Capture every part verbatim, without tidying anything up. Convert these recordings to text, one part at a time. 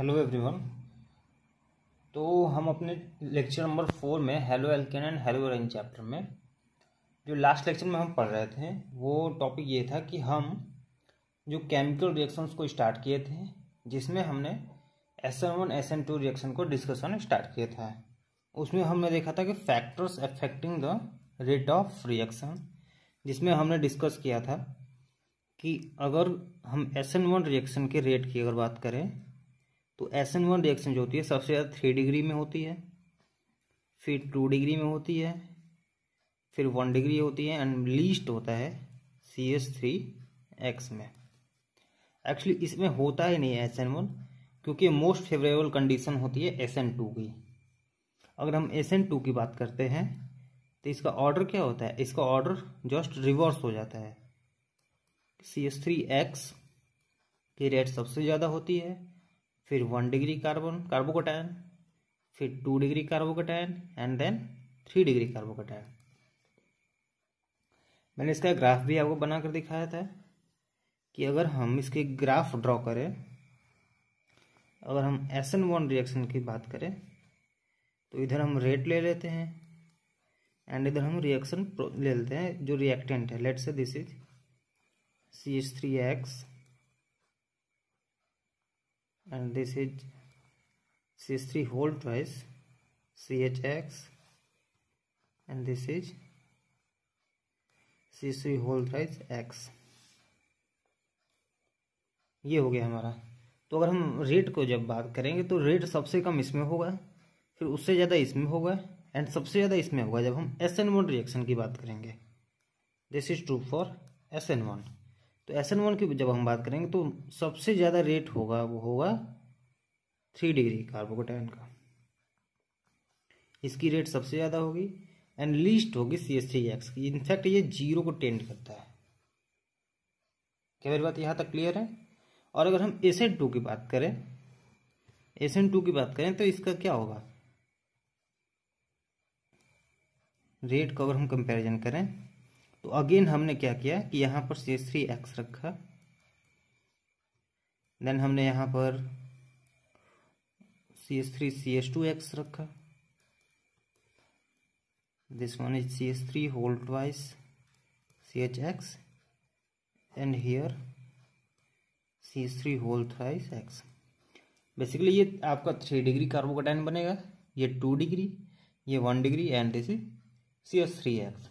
Hello everyone. तो हम अपने लेक्चर नंबर फोर में haloalkane and haloarene chapter में जो लास्ट लेक्चर में हम पढ़ रहे थे वो टॉपिक ये था कि हम जो केमिकल रिएक्शंस को स्टार्ट किए थे जिसमें हमने S N one S N two reaction को डिस्कशन स्टार्ट किया था। उसमें हमने देखा था कि factors affecting the rate of reaction, जिसमें हमने डिस्कस किया था कि अगर हम एस एन वन रिएक्शन के रेट की अगर बात करें तो एस एन वन रिएक्शन जो होती है सबसे ज़्यादा थ्री डिग्री में होती है, फिर टू डिग्री में होती है, फिर वन डिग्री होती है एंड लीस्ट होता है सी एच थ्री एक्स में। एक्चुअली इसमें होता ही नहीं है एस एन वन, क्योंकि मोस्ट फेवरेबल कंडीशन होती है एस एन टू की। अगर हम एस एन टू की बात करते हैं तो इसका ऑर्डर क्या होता है, इसका ऑर्डर जस्ट रिवर्स हो जाता है। सी एच थ्री एक्स की रेट सबसे ज़्यादा होती है, फिर वन डिग्री कार्बन कार्बोकैटायन, फिर two degree carbocation and then three degree carbocation. मैंने इसका ग्राफ भी आपको बनाकर दिखाया था कि अगर हम इसके ग्राफ ड्रॉ करें, अगर हम एस एन वन रिएक्शन की बात करें तो इधर हम रेट ले लेते हैं एंड इधर हम रिएक्शन ले लेते हैं जो रिएक्टेंट है। Let's say this is C H three X and this is C H three whole twice C H X and this is C H three whole twice X। ये हो गया हमारा। तो अगर हम रेट को जब बात करेंगे तो रेट सबसे कम इसमें होगा, फिर उससे ज़्यादा इसमें होगा एंड सबसे ज़्यादा इसमें होगा जब हम एस एन वन रिएक्शन की बात करेंगे। This is true for S N one. तो एस एन वन की जब हम बात करेंगे तो सबसे ज़्यादा रेट होगा वो होगा थ्री डिग्री कार्बोकैटायन का, इसकी रेट सबसे ज़्यादा होगी एंड लीस्ट होगी सी एच थ्री एक्स की। इनफैक्ट ये जीरो को टेंड करता है। क्या मेरी बात यहाँ तक क्लियर है? और अगर हम एस एन टू की बात करें एस एन टू की बात करें तो इसका क्या होगा, रेट का अगर हम कंपैरिजन करें तो अगेन हमने क्या किया कि यहाँ पर सी एच थ्री एक्स रखा, देन हमने यहाँ पर C H three C H two X रखा, this one is C H three whole twice C H X and here C H three whole thrice X. Basically ये आपका three degree carbocation बनेगा, ये two degree, ये one degree and this is C H three X.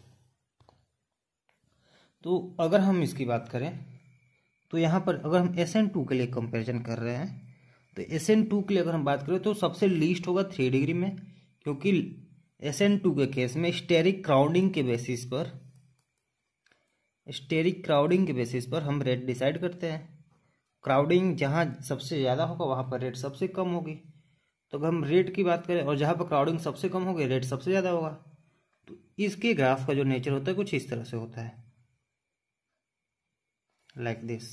तो अगर हम इसकी बात करें तो यहाँ पर अगर हम एस एन टू के लिए कंपैरिजन कर रहे हैं तो एस एन टू के लिए अगर हम बात करें तो सबसे लीस्ट होगा थ्री डिग्री में, क्योंकि एस एन टू के केस में स्टेरिक क्राउडिंग के बेसिस पर स्टेरिक क्राउडिंग के बेसिस पर हम रेट डिसाइड करते हैं। क्राउडिंग जहाँ सबसे ज़्यादा होगा वहाँ पर रेट सबसे कम होगी। तो अगर हम रेट की बात करें और जहाँ पर क्राउडिंग सबसे कम होगी रेट सबसे ज़्यादा होगा। तो इसके ग्राफ का जो नेचर होता है कुछ इस तरह से होता है, लाइक दिस।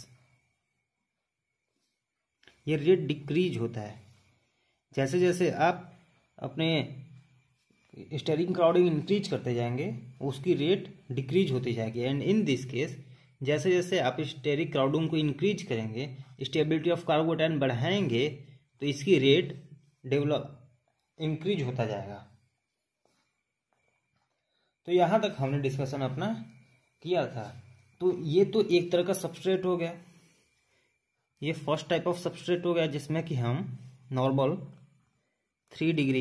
ये रेट डिक्रीज होता है जैसे जैसे आप अपने स्टेरिक क्राउडिंग इंक्रीज करते जाएंगे उसकी रेट डिक्रीज होती जाएगी। एंड इन दिस केस जैसे जैसे आप स्टेरिक क्राउडिंग को इंक्रीज करेंगे, स्टेबिलिटी ऑफ कार्बोकैटायन बढ़ाएंगे तो इसकी रेट डेवलप इंक्रीज होता जाएगा। तो यहाँ तक हमने डिस्कशन अपना किया था। तो ये तो एक तरह का सबस्ट्रेट हो गया, ये फर्स्ट टाइप ऑफ सबस्ट्रेट हो गया जिसमें कि हम normal three degree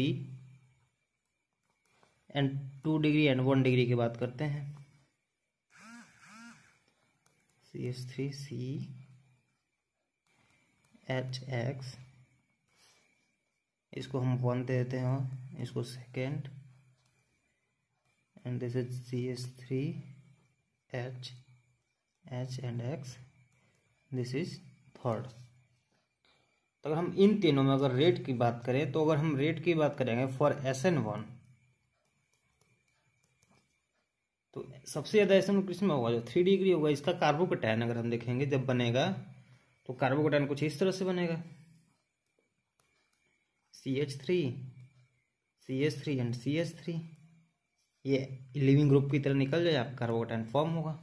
and two degree and one degree की बात करते हैं। C H three C H X, इसको हम वन दे देते हैं, इसको second, and this is C H three H H and X, this is third. तो अगर हम इन तीनों में अगर रेट की बात करें तो अगर हम रेट की बात करेंगे फॉर एस एन वन तो सबसे ज़्यादा एस एन वन किसमें होगा, जो थ्री डिग्री होगा। इसका कार्बोकैटायन अगर हम देखेंगे जब बनेगा तो कार्बोकैटायन कुछ इस तरह से बनेगा, C H three C H three and C H three, ये लिविंग ग्रुप की तरह निकल जाए, आप कार्बोकैटायन फॉर्म होगा।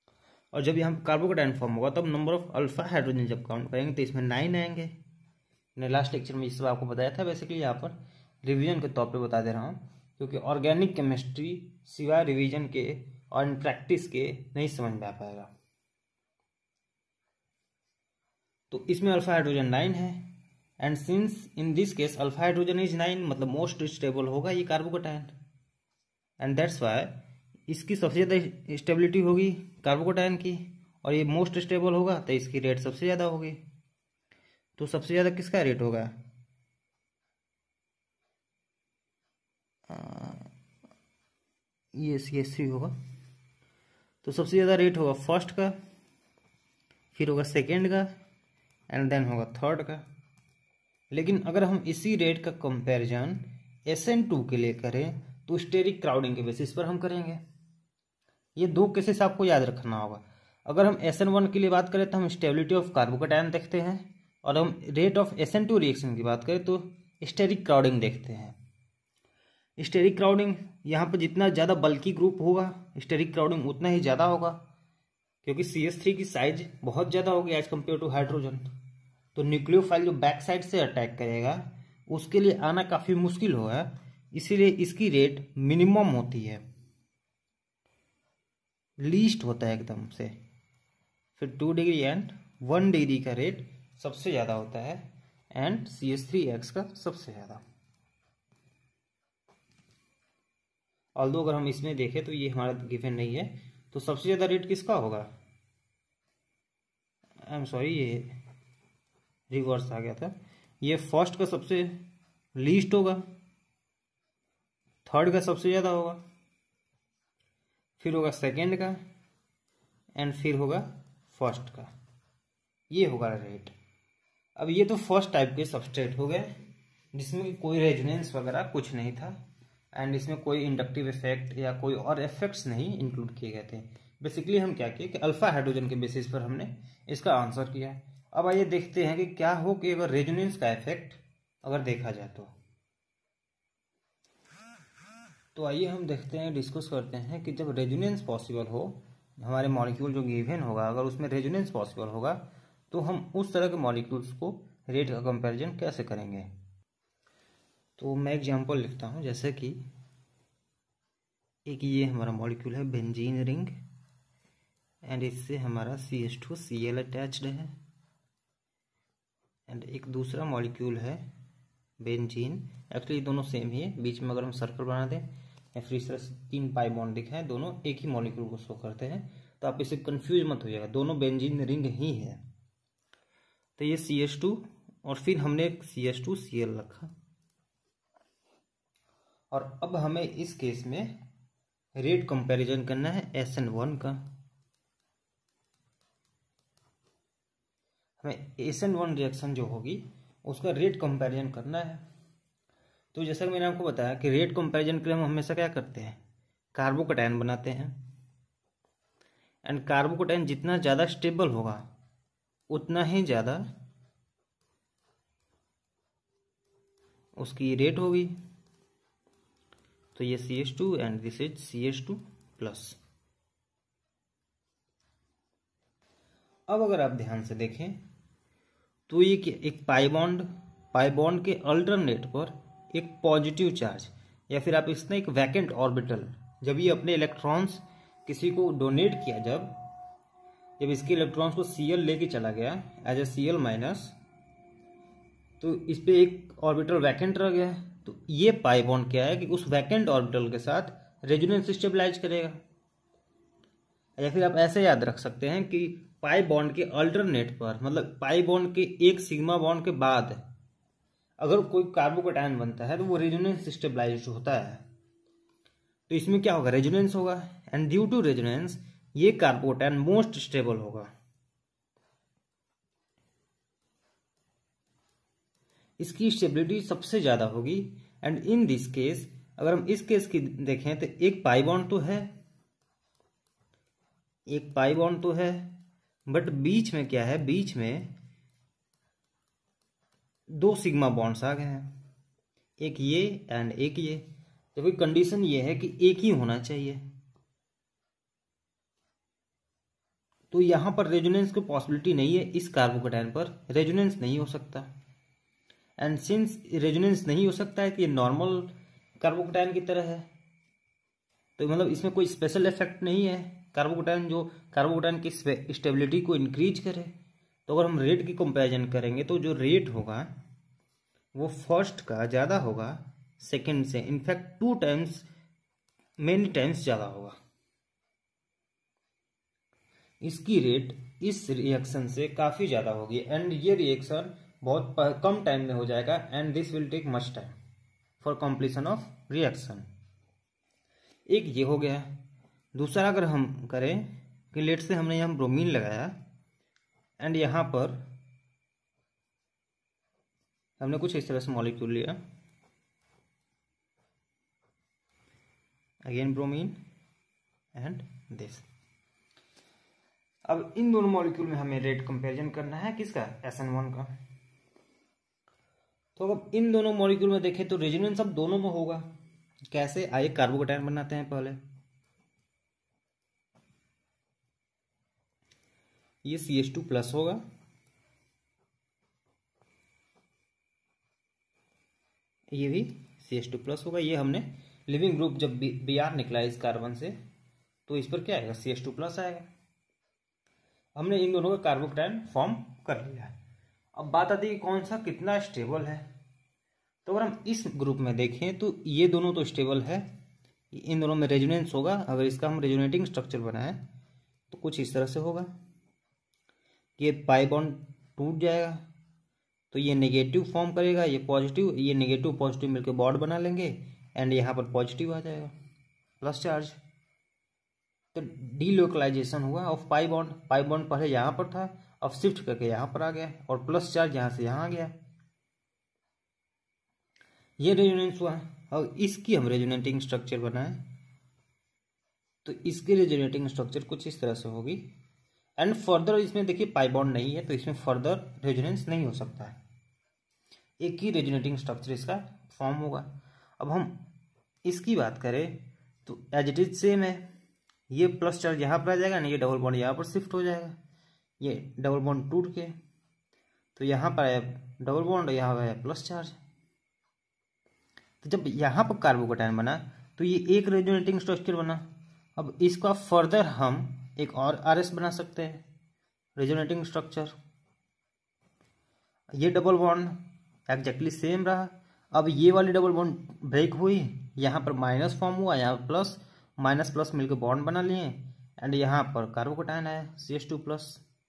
और जब यहाँ कार्बोकैटायन फॉर्म होगा तब नंबर ऑफ अल्फा हाइड्रोजन जब काउंट करेंगे तो इसमें नाइन आएंगे, मैंने लास्ट लेक्चर में ये सब आपको बताया था। बेसिकली यहाँ पर रिवीजन के तौर पे बता दे रहा हूँ, क्योंकि ऑर्गेनिक केमिस्ट्री सिवाय रिवीजन के और इन प्रैक्टिस के नहीं समझ में आ पाएगा। तो इसमें अल्फा हाइड्रोजन नाइन है, and since in this case alpha hydrogen is nine, मतलब मोस्ट स्टेबल होगा ये कार्बोकैटायन, एंड दैट्स वाई इसकी सबसे ज़्यादा स्टेबिलिटी होगी कार्बोकैटायन की, और ये मोस्ट स्टेबल होगा तो इसकी रेट सबसे ज़्यादा होगी। तो सबसे ज़्यादा किसका रेट होगा? ये सी एस थ्री होगा। तो सबसे ज़्यादा रेट होगा फर्स्ट का, फिर होगा सेकेंड का, एंड देन होगा थर्ड का। लेकिन अगर हम इसी रेट का कंपैरिजन एस एन टू के लिए करें तो स्टेरिक क्राउडिंग के बेसिस पर हम करेंगे। ये दो केसेस आपको याद रखना होगा। अगर हम एस एन वन के लिए बात करें तो हम स्टेबिलिटी ऑफ कार्बोकैटायन देखते हैं, और हम rate of S N two reaction की बात करें तो स्टेरिक क्राउडिंग देखते हैं। स्टेरिक क्राउडिंग यहाँ पर जितना ज़्यादा बल्कि ग्रुप होगा स्टेरिक क्राउडिंग उतना ही ज़्यादा होगा, क्योंकि सी एस थ्री की साइज बहुत ज़्यादा होगी एज कम्पेयर टू हाइड्रोजन। तो न्यूक्लियोफाइल जो बैक साइड से अटैक करेगा उसके लिए आना काफ़ी मुश्किल होगा, इसीलिए इसकी रेट मिनिमम होती है, लीस्ट होता है एकदम से। फिर two degree and one degree का रेट सबसे ज़्यादा होता है, and C H three X का सबसे ज़्यादा। ऑल्दो अगर हम इसमें देखें तो ये हमारा गिवन नहीं है, तो सबसे ज़्यादा रेट किसका होगा? आई एम सॉरी, ये रिवर्स आ गया था। ये फर्स्ट का सबसे लीस्ट होगा, थर्ड का सबसे ज़्यादा होगा, फिर होगा सेकेंड का, एंड फिर होगा फर्स्ट का। ये होगा रेट। अब ये तो फर्स्ट टाइप के सबस्ट्रेट हो गए जिसमें कोई रेजोनेंस वगैरह कुछ नहीं था, एंड इसमें कोई इंडक्टिव इफेक्ट या कोई और इफेक्ट्स नहीं इंक्लूड किए गए थे। बेसिकली हम क्या किए कि अल्फा हाइड्रोजन के बेसिस पर हमने इसका आंसर किया। अब आइए देखते हैं कि क्या हो कि अगर रेजोनेंस का इफेक्ट अगर देखा जाए तो तो आइए हम देखते हैं, डिस्कस करते हैं कि जब रेजोनेंस पॉसिबल हो, हमारे मॉलिक्यूल जो गिवन होगा अगर उसमें रेजोनेंस पॉसिबल होगा तो हम उस तरह के मॉलिक्यूल्स को रेट का कंपैरिजन कैसे करेंगे। तो मैं एग्जांपल लिखता हूँ, जैसे कि एक ये हमारा मॉलिक्यूल है बेंजीन रिंग, एंड इससे हमारा C H two C L attached है, एंड एक दूसरा मॉलिक्यूल है बेंजीन। एक्चुअली दोनों सेम ही है, बीच में अगर हम सर्कल बना दें या फिर इस तरह से तीन पाई बॉन्ड दिखाएं, दोनों एक ही मॉलिक्यूल को शो करते हैं, तो आप इससे कंफ्यूज मत होइएगा, दोनों बेंजीन रिंग ही है। तो ये सी एच टू और फिर हमने एक C H two C L रखा, और अब हमें इस केस में रेट कंपैरिजन करना है एस एन वन का। हमें एस एन वन रिएक्शन जो होगी उसका रेट कंपैरिजन करना है। तो जैसा कि मैंने आपको बताया कि रेट कंपैरिजन के लिए हम हमेशा क्या करते हैं, कार्बोकैटायन बनाते हैं, एंड कार्बोकैटायन जितना ज़्यादा स्टेबल होगा उतना ही ज़्यादा उसकी रेट होगी। तो ये C H two and this is C H two plus. अब अगर आप ध्यान से देखें तो ये एक पाई बॉन्ड पाई बॉन्ड के अल्टरनेट पर एक पॉजिटिव चार्ज, या फिर आप इसमें एक वैकेंट ऑर्बिटल, जब ये अपने इलेक्ट्रॉन्स किसी को डोनेट किया, जब जब इसके इलेक्ट्रॉन्स को सी एल लेके चला गया as a C L minus, तो इस पे एक ऑर्बिटल वैकेंट रह गया। तो ये पाई बॉन्ड क्या है कि उस वैकेंट ऑर्बिटल के साथ रेजोनेंस स्टेबलाइज करेगा। या फिर आप ऐसे याद रख सकते हैं कि पाई बॉन्ड के अल्टरनेट पर, मतलब पाई बॉन्ड के एक सिग्मा बॉन्ड के बाद अगर कोई कार्बोकैटायन बनता है तो वो रेजोनेंस स्टेबलाइज्ड होता है। तो इसमें क्या होगा, रेजोनेंस होगा, एंड ड्यू टू रेजोनेंस ये कार्बोकैटायन मोस्ट स्टेबल होगा। इसकी स्टेबिलिटी सबसे ज्यादा होगी, एंड इन दिस केस अगर हम इस केस की देखें तो एक पाई बॉन्ड तो है एक पाई बॉन्ड तो है बट बीच में क्या है, बीच में दो सिग्मा बॉन्ड्स आ गए हैं, एक ये एंड एक ये। जबकि कंडीशन ये है कि एक ही होना चाहिए, तो यहां पर रेजोनेंस की पॉसिबिलिटी नहीं है, इस कार्बोकैटायन पर रेजोनेंस नहीं हो सकता। एंड सिंस रेजोनेंस नहीं हो सकता है कि ये नॉर्मल कार्बोकैटायन की तरह है, तो मतलब इसमें कोई स्पेशल इफेक्ट नहीं है कार्बोकैटायन जो कार्बोकैटायन की स्टेबिलिटी को इंक्रीज करे। तो अगर हम रेट की कंपैरिजन करेंगे तो जो रेट होगा वो फर्स्ट का ज़्यादा होगा सेकंड से, in fact two times many times ज़्यादा होगा। इसकी रेट इस रिएक्शन से काफ़ी ज़्यादा होगी एंड ये रिएक्शन बहुत कम टाइम में हो जाएगा and this will take much time for completion of reaction. एक ये हो गया। दूसरा अगर हम करें कि लेट से हमने यहाँ ब्रोमीन लगाया एंड यहाँ पर हमने कुछ इस तरह से मॉलिक्यूल लिया, अगेन ब्रोमीन एंड दिस। अब इन दोनों मॉलिक्यूल में हमें रेट कंपैरिजन करना है किसका, एस एन वन का। तो अब इन दोनों मॉलिक्यूल में देखें तो रेजोनेंस अब दोनों में होगा। कैसे, आइए कार्बोकैटायन बनाते हैं पहले। ये सी एच टू प्लस होगा, ये भी सी एच टू प्लस होगा। ये हमने लिविंग ग्रुप जब बी आर निकला इस कार्बन से तो इस पर क्या आएगा, सी एच टू प्लस आएगा। हमने इन दोनों का कार्बोकैटायन फॉर्म कर लिया। अब बात आती है कौन सा कितना स्टेबल है। तो अगर हम इस ग्रुप में देखें तो ये दोनों तो स्टेबल है, इन दोनों में रेजोनेंस होगा। अगर इसका हम रेजोनेटिंग स्ट्रक्चर बनाएं तो कुछ इस तरह से होगा, ये पाई बॉन्ड टूट जाएगा तो ये नेगेटिव फॉर्म करेगा, ये पॉजिटिव, ये नेगेटिव पॉजिटिव मिलकर बॉन्ड बना लेंगे एंड यहाँ पर पॉजिटिव आ जाएगा प्लस चार्ज। तो डीलोकलाइजेशन हुआ of pi bond. Pi bond पहले यहाँ पर था, अब शिफ्ट करके यहाँ पर आ गया और प्लस चार्ज यहाँ से यहाँ आ गया, ये रेजोनेंस हुआ। और इसकी हम रेजोनेटिंग स्ट्रक्चर बनाएं तो इसकी रेजोनेटिंग स्ट्रक्चर कुछ इस तरह से होगी एंड फर्दर इसमें देखिए पाई बॉन्ड नहीं है तो इसमें फर्दर रेजोनेंस नहीं हो सकता है, एक ही रेजोनेटिंग स्ट्रक्चर इसका फॉर्म होगा। अब हम इसकी बात करें तो एज इट इज सेम है, ये प्लस चार्ज यहाँ पर आ जाएगा ना, ये डबल बॉन्ड यहाँ पर शिफ्ट हो जाएगा, ये डबल बॉन्ड टूट के तो यहाँ पर आया डबल बॉन्ड, यहाँ आया प्लस चार्ज। तो जब यहाँ पर कार्बोकैटायन बना तो ये एक रेजोनेटिंग स्ट्रक्चर बना। अब इसका फर्दर हम एक और आर एस बना सकते हैं रेजोनेटिंग स्ट्रक्चर, ये डबल बॉन्ड एग्जैक्टली सेम रहा। अब ये वाली डबल बॉन्ड ब्रेक हुई, यहाँ पर माइनस फॉर्म हुआ, यहाँ प्लस, माइनस प्लस मिलकर बॉन्ड बना लिए एंड यहाँ पर कार्बोकैटायन आया सी एच टू प्लस।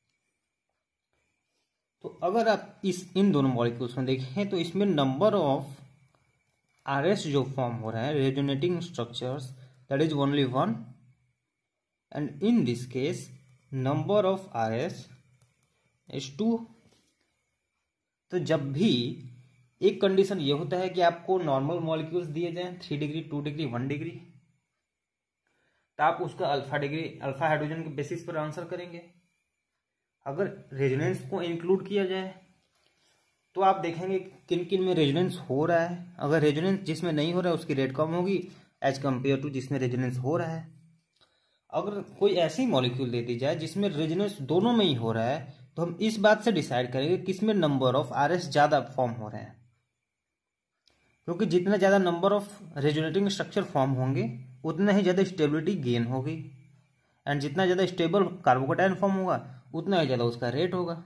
तो अगर आप इस इन दोनों मॉलिक्यूल्स में देखें तो इसमें नंबर ऑफ आर एस जो फॉर्म हो रहा है resonating structures that is only one and in this case number of R S is two. तो जब भी एक कंडीशन ये होता है कि आपको नॉर्मल मॉलिक्यूल्स दिए जाएं three degree, two degree, one degree, तो आप उसका अल्फा डिग्री अल्फा हाइड्रोजन के बेसिस पर आंसर करेंगे। अगर रेजोनेंस को इंक्लूड किया जाए तो आप देखेंगे किन किन में रेजोनेंस हो रहा है। अगर रेजोनेंस जिसमें नहीं हो रहा है उसकी रेट कम होगी एज कम्पेयर टू जिसमें रेजोनेंस हो रहा है। अगर कोई ऐसी मॉलिक्यूल दे दी जाए जिसमें रेजोनेंस दोनों में ही हो रहा है तो हम इस बात से डिसाइड करेंगे किसमें नंबर ऑफ आर एस ज्यादा फॉर्म हो रहे हैं, क्योंकि जितना ज्यादा number of resonating structure form होंगे उतना ही ज्यादा स्टेबिलिटी गेन होगी एंड जितना ज्यादा स्टेबल कार्बोकैटायन फॉर्म होगा उतना ही ज्यादा उसका रेट होगा।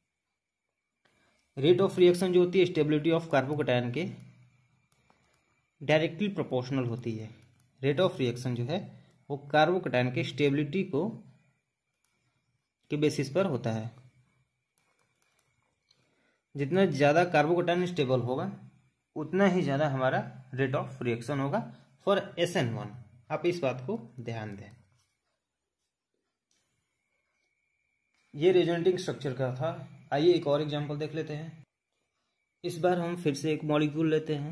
रेट ऑफ रिएक्शन जो होती है स्टेबिलिटी ऑफ कार्बोकैटायन के डायरेक्टली प्रोपोर्शनल होती है। रेट ऑफ रिएक्शन जो है वो कार्बोकैटायन के स्टेबिलिटी को के बेसिस पर होता है। जितना ज़्यादा कार्बोकैटायन स्टेबल होगा उतना ही ज़्यादा हमारा रेट ऑफ रिएक्शन होगा फॉर एस एन वन। आप इस बात को ध्यान दें। ये रेजोनेटिंग स्ट्रक्चर का था। आइए एक और एग्जांपल देख लेते हैं। इस बार हम फिर से एक मॉलिक्यूल लेते हैं।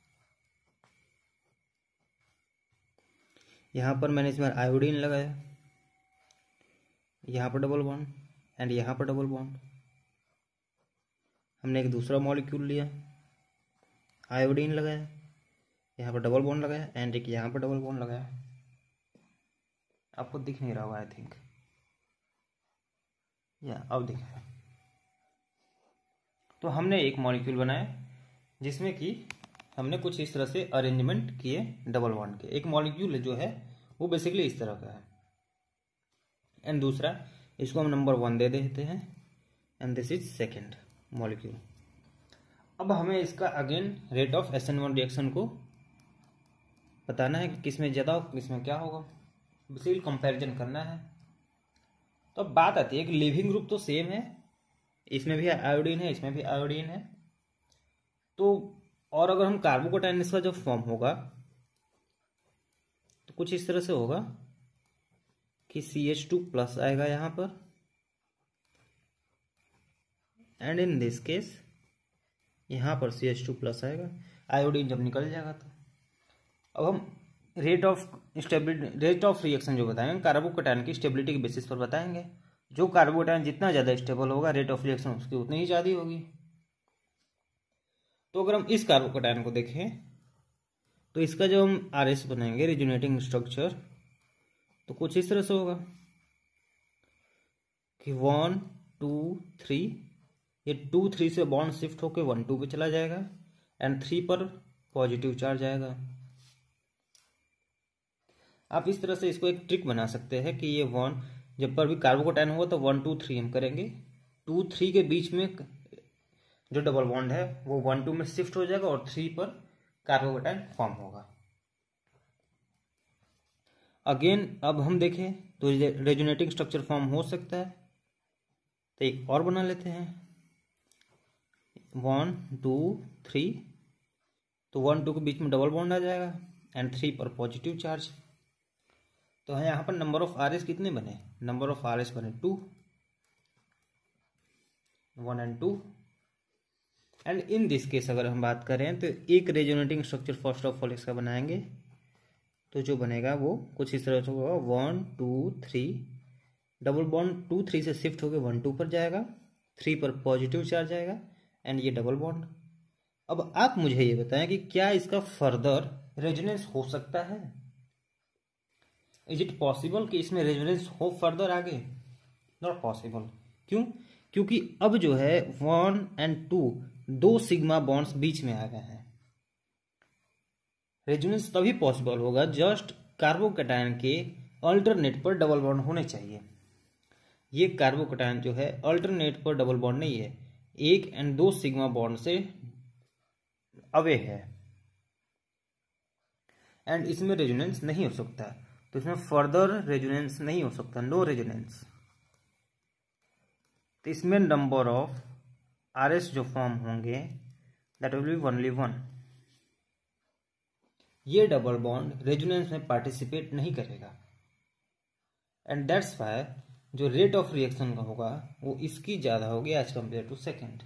यहाँ पर मैंने इस बार आयोडीन लगाया, यहाँ पर डबल बॉन्ड एंड यहाँ पर डबल बॉन्ड। हमने एक दूसरा मॉलिक्यूल लिया, आयोडीन लगाया, यहाँ पर डबल बॉन्ड लगाया एंड एक यहाँ पर डबल बॉन्ड लगाया। आपको दिख नहीं रहा होगा आई थिंक, या अब दिख रहा है। तो हमने एक मॉलिक्यूल बनाया जिसमें कि हमने कुछ इस तरह से अरेंजमेंट किए डबल बॉन्ड के। एक मॉलिक्यूल जो है वो बेसिकली इस तरह का है, एंड दूसरा इसको हम नंबर वन दे देते हैं, and this is second molecule. अब हमें इसका again rate of S N one reaction को बताना है कि किसमें ज़्यादा हो किसमें क्या होगा, बेसिकली कंपैरिजन करना है। तो अब बात आती है कि लिविंग ग्रुप तो सेम है, इसमें भी आयोडीन है इसमें भी आयोडीन है, तो और अगर हम कार्बोकैटायन इसका जो फॉर्म होगा तो कुछ इस तरह से होगा कि सी एच टू प्लस आएगा यहाँ पर, एंड इन दिस केस यहाँ पर सी एच टू प्लस आएगा, आयोडीन जब निकल जाएगा तो। अब हम rate of stability rate of reaction जो बताएंगे कार्बोकैटायन की स्टेबिलिटी के बेसिस पर बताएंगे। जो कार्बोकैटायन जितना ज़्यादा स्टेबल होगा रेट ऑफ रिएक्शन उसकी उतनी ही ज़्यादा होगी। तो अगर हम इस कार्बोकैटायन को देखें तो इसका जो हम आर एस बनाएंगे रिजोनेटिंग स्ट्रक्चर, तो कुछ इस तरह से होगा कि वन टू थ्री, ये टू थ्री से बॉन्ड शिफ्ट होकर वन टू पे चला जाएगा, एंड थ्री पर पॉजिटिव चार्ज आएगा। आप इस तरह से इसको एक ट्रिक बना सकते हैं कि ये वन जब पर भी कार्बोकैटायन होगा तो वन टू थ्री हम करेंगे, टू थ्री के बीच में जो डबल बॉन्ड है वो वन टू में शिफ्ट हो जाएगा और थ्री पर कार्बोकैटायन फॉर्म होगा। अगेन अब हम देखें तो रेजोनेटिंग स्ट्रक्चर फॉर्म हो सकता है, तो एक और बना लेते हैं, वन टू थ्री, तो वन टू के बीच में डबल बॉन्ड आ जाएगा एंड थ्री पर पॉजिटिव चार्ज। तो यहाँ पर नंबर ऑफ आर एस कितने बने, नंबर ऑफ आर एस बने two, one and two. And in this case अगर हम बात करें तो एक resonating structure first of all इसका बनाएंगे, तो जो बनेगा वो कुछ इस तरह से होगा, one two three, double bond two three से शिफ्ट होकर वन टू पर जाएगा, थ्री पर पॉजिटिव चार्ज आएगा, एंड ये डबल बॉन्ड। अब आप मुझे ये बताएं कि क्या इसका फर्दर रेजोनेंस हो सकता है, इज इट पॉसिबल कि इसमें रेजोनेंस हो फर्दर आगे? Not possible. क्यों? क्योंकि अब जो है वन एंड टू दो सिग्मा बॉन्ड्स बीच में आ गए हैं। रेजोनेंस तभी पॉसिबल होगा जस्ट कार्बोकैटायन के अल्टरनेट पर डबल बॉन्ड होने चाहिए। ये कार्बोकैटायन जो है अल्टरनेट पर डबल बॉन्ड नहीं है, एक एंड दो सिग्मा बॉन्ड से अवे है, एंड इसमें रेजोनेंस नहीं हो सकता, तो इसमें फर्दर रेजोनेंस नहीं हो सकता, नो रेजोनेंस। तो इसमें नंबर ऑफ आर एस जो फॉर्म होंगे that will be only one. ये डबल बॉन्ड रेजोनेंस में पार्टिसिपेट नहीं करेगा, एंड दैट्स वाई जो रेट ऑफ रिएक्शन का होगा वो इसकी ज्यादा होगी एज कम्पेयर टू सेकेंड।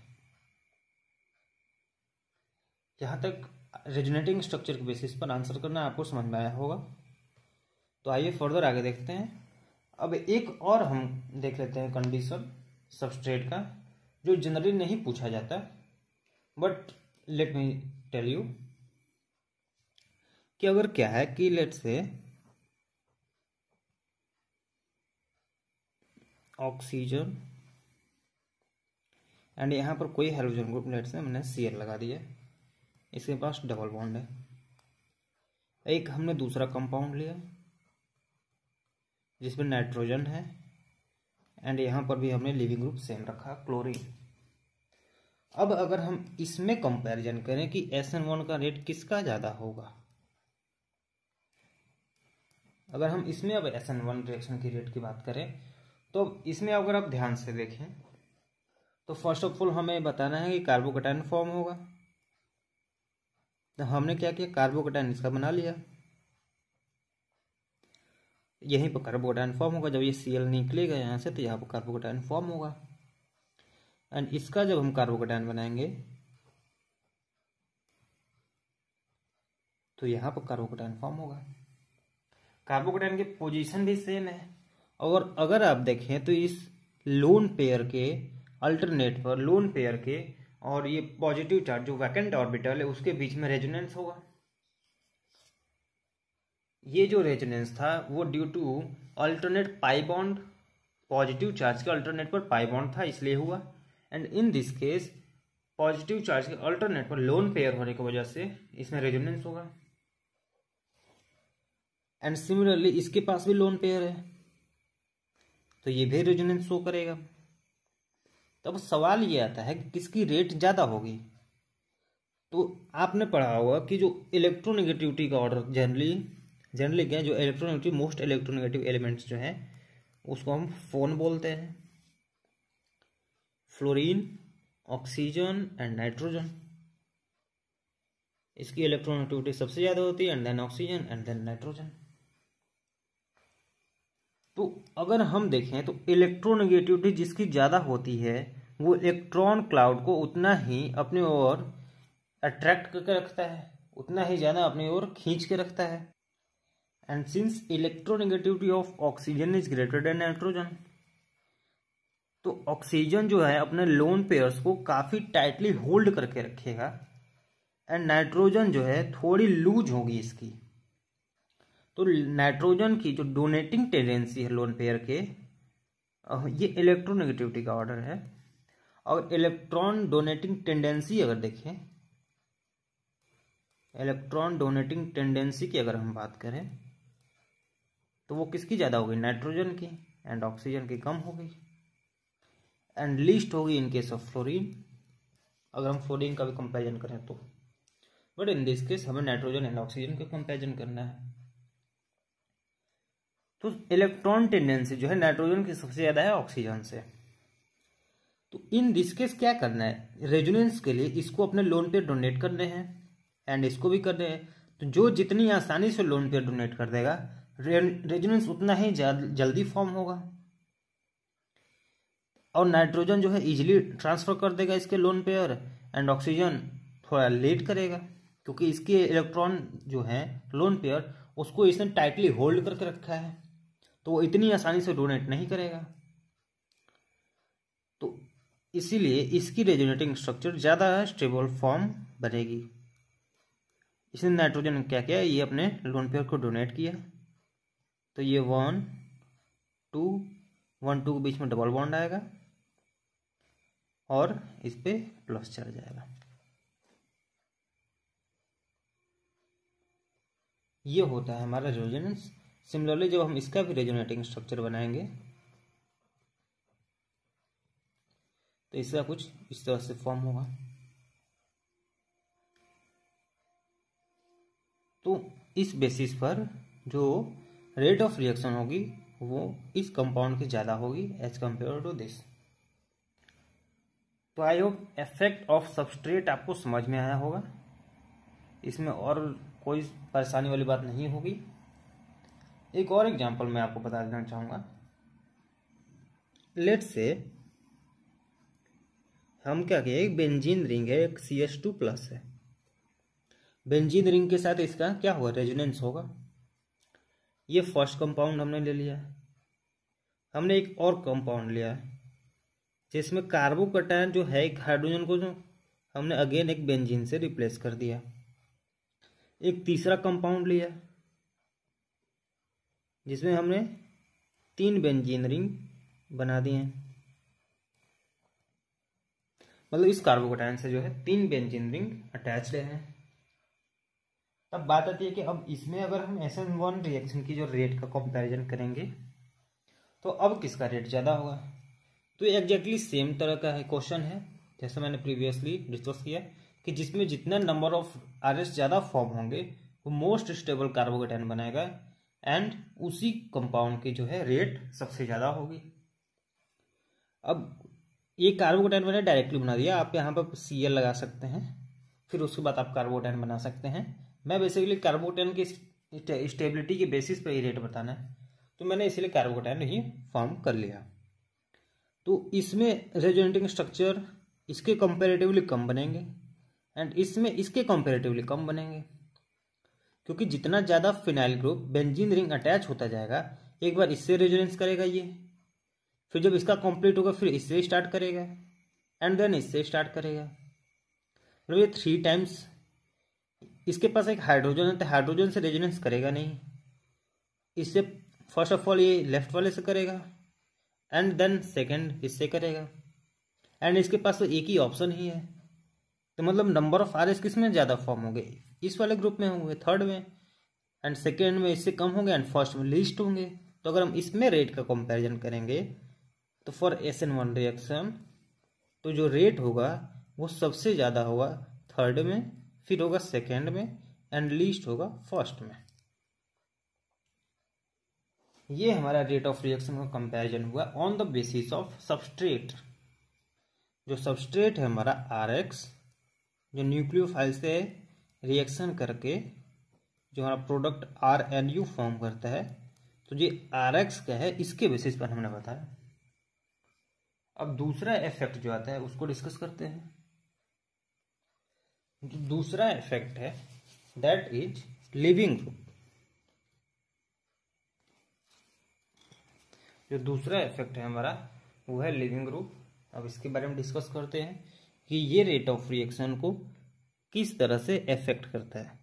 यहाँ तक रेजोनेटिंग स्ट्रक्चर के बेसिस पर आंसर करना आपको समझ में आया होगा। तो आइए फर्दर आगे देखते हैं। अब एक और हम देख लेते हैं कंडीशन सबस्ट्रेट का, जो जनरली नहीं पूछा जाता, but let me tell you कि अगर क्या है कि लेट्स से ऑक्सीजन एंड यहाँ पर कोई हाइड्रोजन ग्रुप, लेट्स से मैंने सी एल लगा दिया, इसके पास डबल बॉन्ड है। एक हमने दूसरा कंपाउंड लिया जिसमें नाइट्रोजन है, एंड यहाँ पर भी हमने लिविंग ग्रुप सेम रखा क्लोरीन। अब अगर हम इसमें कंपैरिजन करें कि एस एन वन का रेट किसका ज्यादा होगा, अगर हम इसमें अब एस एन वन रिएक्शन की रेट की बात करें तो इसमें अगर आप ध्यान से देखें तो फर्स्ट ऑफ ऑल हमें बताना है कि कार्बोकैटायन फॉर्म होगा। तो हमने क्या किया, कार्बोकैटायन इसका बना लिया, यहीं पर कार्बोकैटायन फॉर्म होगा। जब ये सी एल निकलेगा यहाँ से तो यहाँ पर कार्बोकैटायन फॉर्म होगा, एंड इसका जब हम कार्बोकैटायन बनाएंगे तो यहाँ पर कार्बोकैटायन फॉर्म होगा। कार्बोकैटायन की पोजीशन भी सेम है, और अगर आप देखें तो इस लोन पेयर के अल्टरनेट पर लोन पेयर के और ये पॉजिटिव चार्ज जो वैकेंट ऑर्बिटल है उसके बीच में रेजोनेंस होगा। ये जो रेजोनेंस था वो due to alternate pi bond, positive charge के अल्टरनेट पर पाई बॉन्ड था इसलिए हुआ, and in this case positive charge के अल्टरनेट पर लोन पेयर होने की वजह से इसमें रेजोनेंस होगा। एंड सिमिलरली इसके पास भी लोन पेयर है तो ये भी रेजोनेंस शो करेगा। तब सवाल ये आता है कि किसकी रेट ज़्यादा होगी। तो आपने पढ़ा होगा कि जो इलेक्ट्रोनेगेटिविटी का ऑर्डर जनरली जनरली क्या है, जो इलेक्ट्रोनेगेटिव मोस्ट इलेक्ट्रोनेगेटिव एलिमेंट्स जो हैं उसको हम फोन बोलते हैं। फ्लोरीन, ऑक्सीजन एंड नाइट्रोजन, इसकी इलेक्ट्रोनेगेटिविटी सबसे ज़्यादा होती है, and then oxygen and then nitrogen. तो अगर हम देखें तो इलेक्ट्रोनेगेटिविटी जिसकी ज़्यादा होती है वो इलेक्ट्रॉन क्लाउड को उतना ही अपनी ओर अट्रैक्ट करके रखता है, उतना ही ज़्यादा अपनी ओर खींच के रखता है। And since electronegativity of oxygen is greater than nitrogen, तो ऑक्सीजन जो है अपने लोन पेयर्स को काफ़ी टाइटली होल्ड करके रखेगा, एंड नाइट्रोजन जो है थोड़ी लूज होगी इसकी। तो नाइट्रोजन की जो डोनेटिंग टेंडेंसी है लोन पेयर के, ये इलेक्ट्रोनेगेटिविटी का ऑर्डर है। और इलेक्ट्रॉन डोनेटिंग टेंडेंसी अगर देखें, इलेक्ट्रॉन डोनेटिंग टेंडेंसी की अगर हम बात करें तो वो किसकी ज़्यादा होगी, नाइट्रोजन की, एंड ऑक्सीजन की कम होगी। एंड लीस्ट होगी इन केस ऑफ फ्लोरीन, अगर हम फ्लोरीन का भी कंपैरिजन करें तो। बट इन दिस केस हमें नाइट्रोजन एंड ऑक्सीजन का कंपैरिजन करना है। तो इलेक्ट्रॉन टेंडेंसी जो है नाइट्रोजन की सबसे ज़्यादा है ऑक्सीजन से। तो इन दिस केस क्या करना है, रेजोनेंस के लिए इसको अपने लोन पेयर डोनेट करने हैं एंड इसको भी करने हैं। तो जो जितनी आसानी से लोन पेयर डोनेट कर देगा रेजोनेंस उतना ही जल्दी फॉर्म होगा। और नाइट्रोजन जो है इजीली ट्रांसफर कर देगा इसके लोन पेयर, एंड ऑक्सीजन थोड़ा लेट करेगा क्योंकि इसके इलेक्ट्रॉन जो है लोन पेयर उसको इसने टाइटली होल्ड करके रखा है, तो वो इतनी आसानी से डोनेट नहीं करेगा। तो इसीलिए इसकी रेजोनेटिंग स्ट्रक्चर ज़्यादा स्टेबल फॉर्म बनेगी। इसने नाइट्रोजन ने क्या किया, ये अपने लोन पेयर को डोनेट किया, तो ये वन टू वन टू के बीच में डबल बॉन्ड आएगा और इस पे प्लस चढ़ जाएगा। ये होता है हमारा रेजोनेंस। सिमिलरली जब हम इसका भी रेजोनेटिंग स्ट्रक्चर बनाएंगे तो इसका कुछ इस तरह से फॉर्म होगा। तो इस बेसिस पर जो रेट ऑफ रिएक्शन होगी वो इस कंपाउंड की ज़्यादा होगी एज कंपेयर टू दिस। तो I hope effect of substrate आपको समझ में आया होगा, इसमें और कोई परेशानी वाली बात नहीं होगी। एक और एग्जांपल मैं आपको बता देना चाहूँगा। लेट्स से हम क्या कहें, एक बेंजीन रिंग है, एक सी एच टू प्लस है। बेंजीन रिंग के साथ इसका क्या होगा, रेजोनेंस होगा। ये फर्स्ट कंपाउंड हमने ले लिया। हमने एक और कंपाउंड लिया है जिसमें कार्बोकैटायन जो है एक हाइड्रोजन को जो हमने अगेन एक बेंजीन से रिप्लेस कर दिया। एक तीसरा कंपाउंड लिया जिसमें हमने तीन बेंजीन रिंग बना दिए हैं, मतलब इस कार्बोकैटायन से जो है तीन बेंजीन रिंग अटैच्ड हैं। अब बात आती है कि अब इसमें अगर हम एस एन वन रिएक्शन की जो रेट का कंपैरिजन करेंगे तो अब किसका रेट ज़्यादा होगा। तो ये एग्जैक्टली सेम तरह का है क्वेश्चन है जैसे मैंने प्रीवियसली डिस्कस किया कि जिसमें जितना नंबर ऑफ आर एस ज़्यादा फॉर्म होंगे वो मोस्ट स्टेबल कार्बोकैटायन बनाएगा, एंड उसी कंपाउंड की जो है रेट सबसे ज़्यादा होगी। अब ये कार्बोकैटायन मैंने डायरेक्टली बना दिया, आप यहाँ पर सी एल लगा सकते हैं, फिर उसके बाद आप कार्बोकैटायन बना सकते हैं। मैं बेसिकली कार्बोकैटायन की स्टेबिलिटी के बेसिस पर ही रेट बताना है, तो मैंने इसीलिए कार्बोकैटायन ही फॉर्म कर लिया। तो इसमें रेजोनेटिंग स्ट्रक्चर इसके कंपैरेटिवली कम बनेंगे एंड इसमें इसके कंपैरेटिवली कम बनेंगे, क्योंकि जितना ज़्यादा phenyl group benzene ring attach होता जाएगा, एक बार इससे रेजोनेंस करेगा ये, फिर जब इसका कंप्लीट होगा फिर इससे स्टार्ट करेगा एंड देन इससे स्टार्ट करेगा, मतलब ये थ्री टाइम्स। इसके पास एक हाइड्रोजन है तो हाइड्रोजन से रेजोनेंस करेगा नहीं, इससे फर्स्ट ऑफ ऑल ये लेफ्ट वाले से करेगा एंड देन सेकंड इससे करेगा, एंड इसके पास तो एक ही ऑप्शन ही है तो मतलब नंबर ऑफ आर एस किस में ज़्यादा फॉर्म होंगे, इस वाले ग्रुप में होंगे, थर्ड में, एंड सेकेंड में इससे कम होंगे, एंड फर्स्ट में लीस्ट होंगे। तो अगर हम इसमें रेट का कंपैरिजन करेंगे तो for S N one reaction तो जो रेट होगा वो सबसे ज़्यादा होगा थर्ड में, फिर होगा सेकेंड में, एंड लीस्ट होगा फर्स्ट में। ये हमारा रेट ऑफ रिएक्शन का कंपैरिजन हुआ on the basis of substrate. जो सबस्ट्रेट है हमारा आर एक्स, जो न्यूक्लियोफाइल से रिएक्शन करके जो हमारा product R N U form करता है, तो ये आर एक्स का है, इसके बेसिस पर हमने बताया। अब दूसरा इफेक्ट जो आता है उसको डिस्कस करते हैं। जो दूसरा इफेक्ट है दैट इज लिविंग ग्रुप। जो दूसरा इफेक्ट है हमारा वो है लिविंग ग्रुप। अब इसके बारे में डिस्कस करते हैं कि ये रेट ऑफ रिएक्शन को किस तरह से इफेक्ट करता है।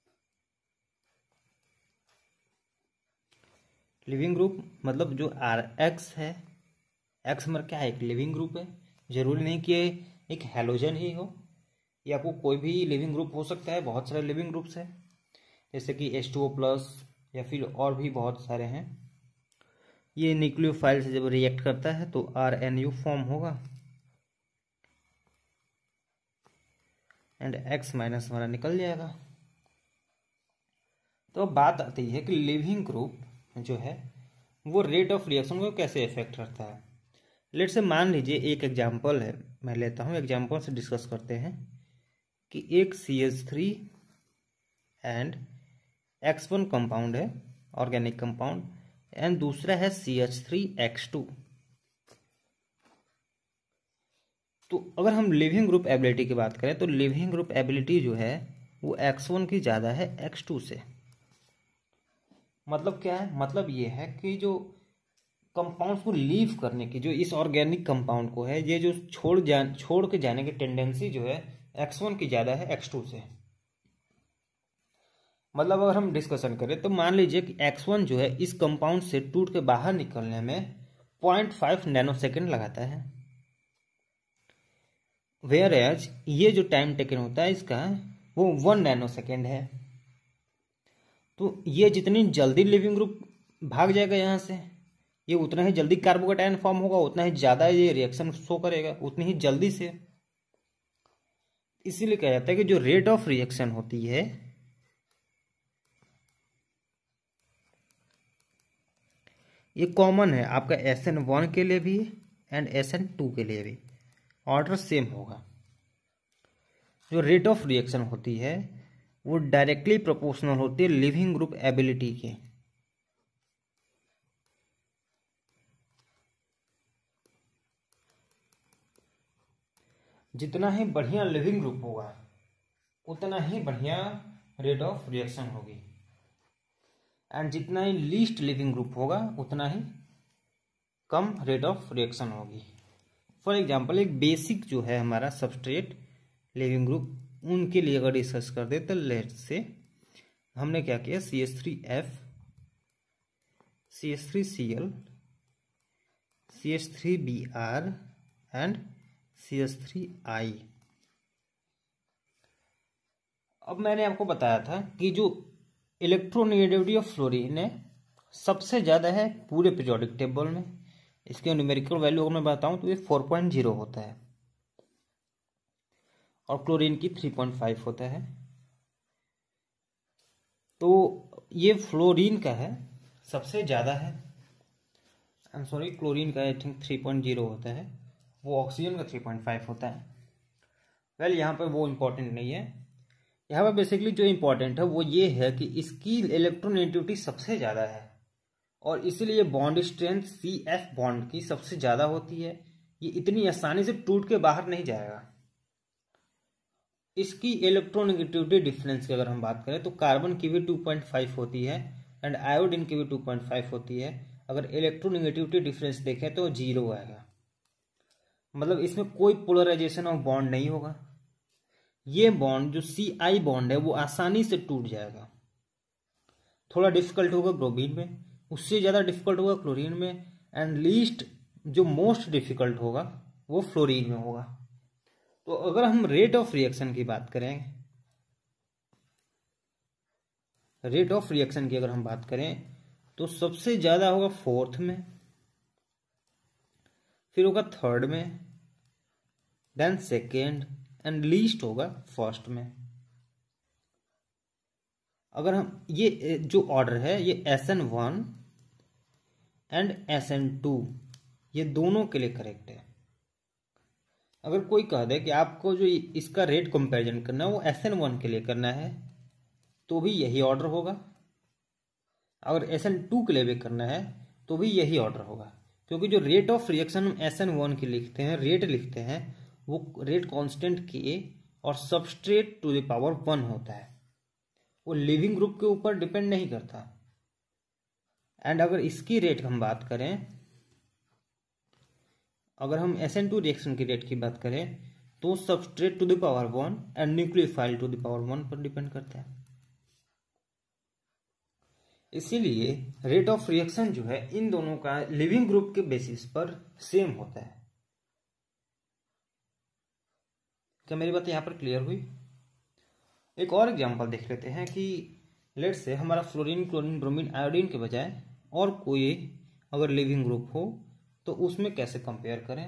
लिविंग ग्रुप मतलब जो आर एक्स है, एक्स मर क्या है, एक लिविंग ग्रुप है। जरूरी नहीं कि एक हैलोजन ही हो, या आपको कोई भी लिविंग ग्रुप हो सकता है। बहुत सारे लिविंग ग्रुप्स हैं जैसे कि एच टू ओ प्लस या फिर और भी बहुत सारे हैं। ये न्यूक्लियोफाइल से जब रिएक्ट करता है तो आर एन यू फॉर्म होगा, एंड एक्स माइनस हमारा निकल जाएगा। तो अब बात आती है कि लिविंग ग्रुप जो है वो रेट ऑफ रिएक्शन को कैसे इफेक्ट करता है। लेट से मान लीजिए एक एग्जांपल है, मैं लेता हूँ, एग्जांपल से डिस्कस करते हैं कि एक C H three and X one compound है, ऑर्गेनिक कंपाउंड, एंड दूसरा है C H three X two. तो अगर हम लिविंग ग्रुप एबिलिटी की बात करें तो लिविंग ग्रुप एबिलिटी जो है वो एक्स वन की ज़्यादा है एक्स टू से। मतलब क्या है, मतलब ये है कि जो कंपाउंड्स को लीव करने की, जो इस ऑर्गेनिक कंपाउंड को है, ये जो छोड़ जा छोड़ के जाने की टेंडेंसी जो है एक्स वन की ज़्यादा है एक्स टू से। मतलब अगर हम डिस्कशन करें तो मान लीजिए कि एक्स वन जो है इस कंपाउंड से टूट के बाहर निकलने में पॉइंट फाइव नैनो सेकेंड लगाता है, वेयर एज ये जो टाइम टेकन होता है इसका वो वन नैनो सेकेंड है। तो ये जितनी जल्दी लिविंग ग्रुप भाग जाएगा यहाँ से, ये उतना ही जल्दी कार्बोकेटायन फॉर्म होगा, उतना ही ज़्यादा ये रिएक्शन शो करेगा, उतनी ही जल्दी से। इसीलिए कहा जाता है कि जो रेट ऑफ रिएक्शन होती है ये कॉमन है आपका एस एन वन के लिए भी एंड एस एन टू के लिए भी, ऑर्डर सेम होगा। जो रेट ऑफ रिएक्शन होती है वो डायरेक्टली प्रोपोर्शनल होती है लिविंग ग्रुप एबिलिटी के। जितना ही बढ़िया लिविंग ग्रुप होगा उतना ही बढ़िया रेट ऑफ रिएक्शन होगी, एंड जितना ही लीस्ट लिविंग ग्रुप होगा उतना ही कम रेट ऑफ रिएक्शन होगी। फॉर एग्जांपल एक बेसिक जो है हमारा सबस्ट्रेट लिविंग ग्रुप, उनके लिए अगर डिस्कस कर दे तो लेट से हमने क्या किया, C H three F, C H three C L, C H three B R and C H three I. अब मैंने आपको बताया था कि जो इलेक्ट्रोनेगेटिविटी ऑफ फ्लोरीन है सबसे ज़्यादा है पूरे पीरियोडिक टेबल में। इसके न्यूमेरिकल वैल्यू अगर मैं बताऊं तो ये फोर पॉइंट ज़ीरो होता है और क्लोरीन की थ्री पॉइंट फाइव होता है। तो ये फ्लोरीन का है सबसे ज़्यादा है, आई एम सॉरी क्लोरीन का I think three point zero होता है, वो ऑक्सीजन का थ्री पॉइंट फाइव होता है। वेल well, यहाँ पर वो इम्पोर्टेंट नहीं है, यहाँ पर बेसिकली जो इम्पोर्टेंट है वो ये है कि इसकी इलेक्ट्रोनेगेटिविटी सबसे ज़्यादा है और इसीलिए bond strength C F bond की सबसे ज़्यादा होती है। ये इतनी आसानी से टूट के बाहर नहीं जाएगा। इसकी इलेक्ट्रोनेगेटिविटी डिफरेंस की अगर हम बात करें तो कार्बन की भी टू पॉइंट फाइव होती है एंड आयोडीन की भी टू पॉइंट फाइव होती है। अगर इलेक्ट्रोनेगेटिविटी डिफरेंस देखें तो जीरो आएगा, मतलब इसमें कोई पोलराइजेशन ऑफ बॉन्ड नहीं होगा। ये बॉन्ड जो सी आई बॉन्ड है वो आसानी से टूट जाएगा। थोड़ा डिफिकल्ट होगा ब्रोमीन में, उससे ज़्यादा डिफिकल्ट होगा क्लोरीन में, एंड लीस्ट जो मोस्ट डिफिकल्ट होगा वो फ्लोरीन में होगा। तो अगर हम रेट ऑफ रिएक्शन की बात करें, रेट ऑफ रिएक्शन की अगर हम बात करें तो सबसे ज्यादा होगा फोर्थ में, फिर होगा थर्ड में, देन सेकेंड एंड लीस्ट होगा फर्स्ट में। अगर हम ये जो ऑर्डर है ये S N one and S N two ये दोनों के लिए करेक्ट है। अगर कोई कह दे कि आपको जो इसका रेट कंपैरिजन करना है वो एस एन वन के लिए करना है तो भी यही ऑर्डर होगा, अगर एस एन टू के लिए भी करना है तो भी यही ऑर्डर होगा, क्योंकि जो रेट ऑफ रिएक्शन हम एस एन वन के लिखते हैं, रेट लिखते हैं, वो रेट कांस्टेंट के और substrate to the power one होता है, वो लिविंग ग्रुप के ऊपर डिपेंड नहीं करता। एंड अगर इसकी रेट हम बात करें, अगर हम एस एन टू रिएक्शन की रेट की बात करें तो substrate to the power one and nucleophile to the power one पर डिपेंड करता है। इसीलिए रेट ऑफ रिएक्शन जो है इन दोनों का लिविंग ग्रुप के बेसिस पर सेम होता है। क्या मेरी बात यहां पर क्लियर हुई? एक और एग्जांपल देख लेते हैं कि लेट से हमारा फ्लोरीन, क्लोरीन, ब्रोमीन, आयोडीन के बजाय और कोई अगर लिविंग ग्रुप हो तो उसमें कैसे कंपेयर करें।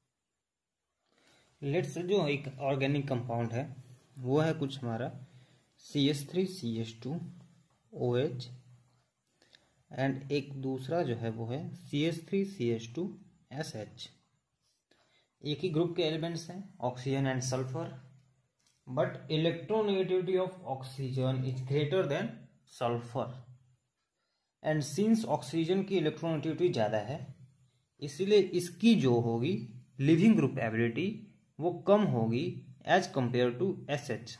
लेट से जो एक ऑर्गेनिक कंपाउंड है वो है कुछ हमारा C H three C H two O H and एक दूसरा जो है वो है C H three C H two S H. एक ही ग्रुप के एलिमेंट्स हैं, oxygen and sulphur, but electronegativity of oxygen is greater than sulphur and since oxygen की इलेक्ट्रोनेगेटिविटी ज्यादा है इसलिए इसकी जो होगी लिविंग ग्रुप एबिलिटी वो कम होगी as compare to S H.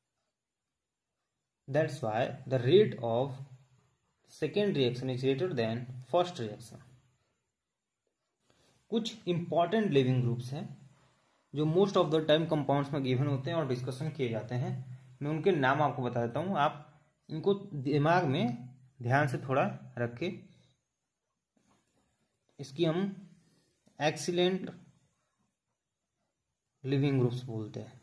That's why the rate of second reaction is greater than first reaction. कुछ इंपॉर्टेंट लिविंग ग्रुप्स हैं जो most of the time compounds में गिवन होते हैं और डिस्कशन किए जाते हैं। मैं उनके नाम आपको बता देता हूँ, आप इनको दिमाग में ध्यान से थोड़ा रख के इसकी हम एक्सीलेंट लिविंग ग्रुप्स बोलते हैं।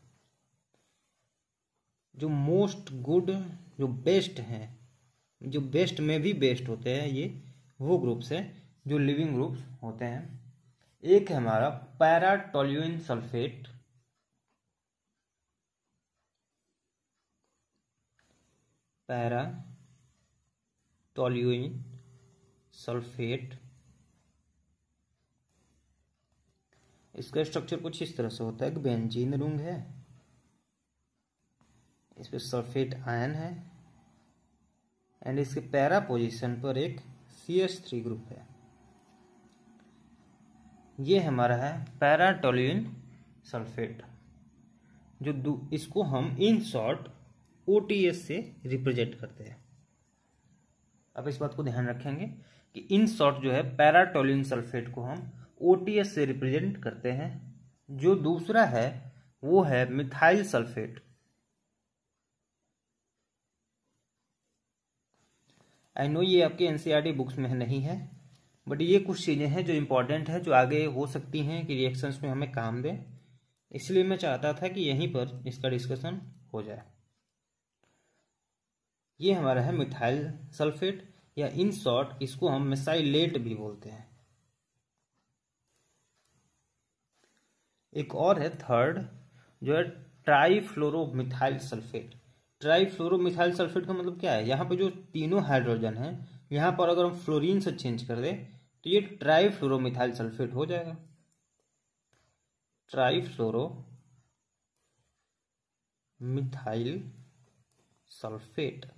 जो मोस्ट गुड, जो बेस्ट हैं, जो बेस्ट में भी बेस्ट होते हैं, ये वो ग्रुप्स हैं जो लिविंग ग्रुप्स होते हैं। एक है हमारा पैराटोल्यूइन सल्फेट, पैराटोल्यूइन सल्फेट। इसका स्ट्रक्चर कुछ इस तरह से होता है कि बेंजीन रिंग है, इस पे सल्फेट आयन है एंड इसके पैरा पोजीशन पर एक सी एच थ्री ग्रुप है। ये हमारा है पैराटोल्यूइन सल्फेट, जो इसको हम in short O T S से रिप्रेजेंट करते हैं। अब इस बात को ध्यान रखेंगे कि इन शॉर्ट जो है पैराटोल्यूइन सल्फेट को हम ओ टी एस से रिप्रेजेंट करते हैं। जो दूसरा है वो है मिथाइल सल्फेट। आई नो ये आपके N C E R T books में नहीं है, बट ये कुछ चीजें हैं जो इंपॉर्टेंट है, जो आगे हो सकती हैं कि रिएक्शंस में हमें काम दें, इसलिए मैं चाहता था कि यहीं पर इसका डिस्कशन हो जाए। ये हमारा है मिथाइल सल्फेट, या इन शॉर्ट इसको हम मेसाइलेट भी बोलते हैं। एक और है थर्ड, जो है ट्राईफ्लोरोमिथाइल सल्फेट। ट्राईफ्लोरोमिथाइल सल्फेट का मतलब क्या है? यहाँ पे जो तीनों हाइड्रोजन है, यहाँ पर अगर हम फ्लोरीन से चेंज कर दे तो ये ट्राईफ्लोरोमिथाइल सल्फेट हो जाएगा। Trifluoromethyl sulphate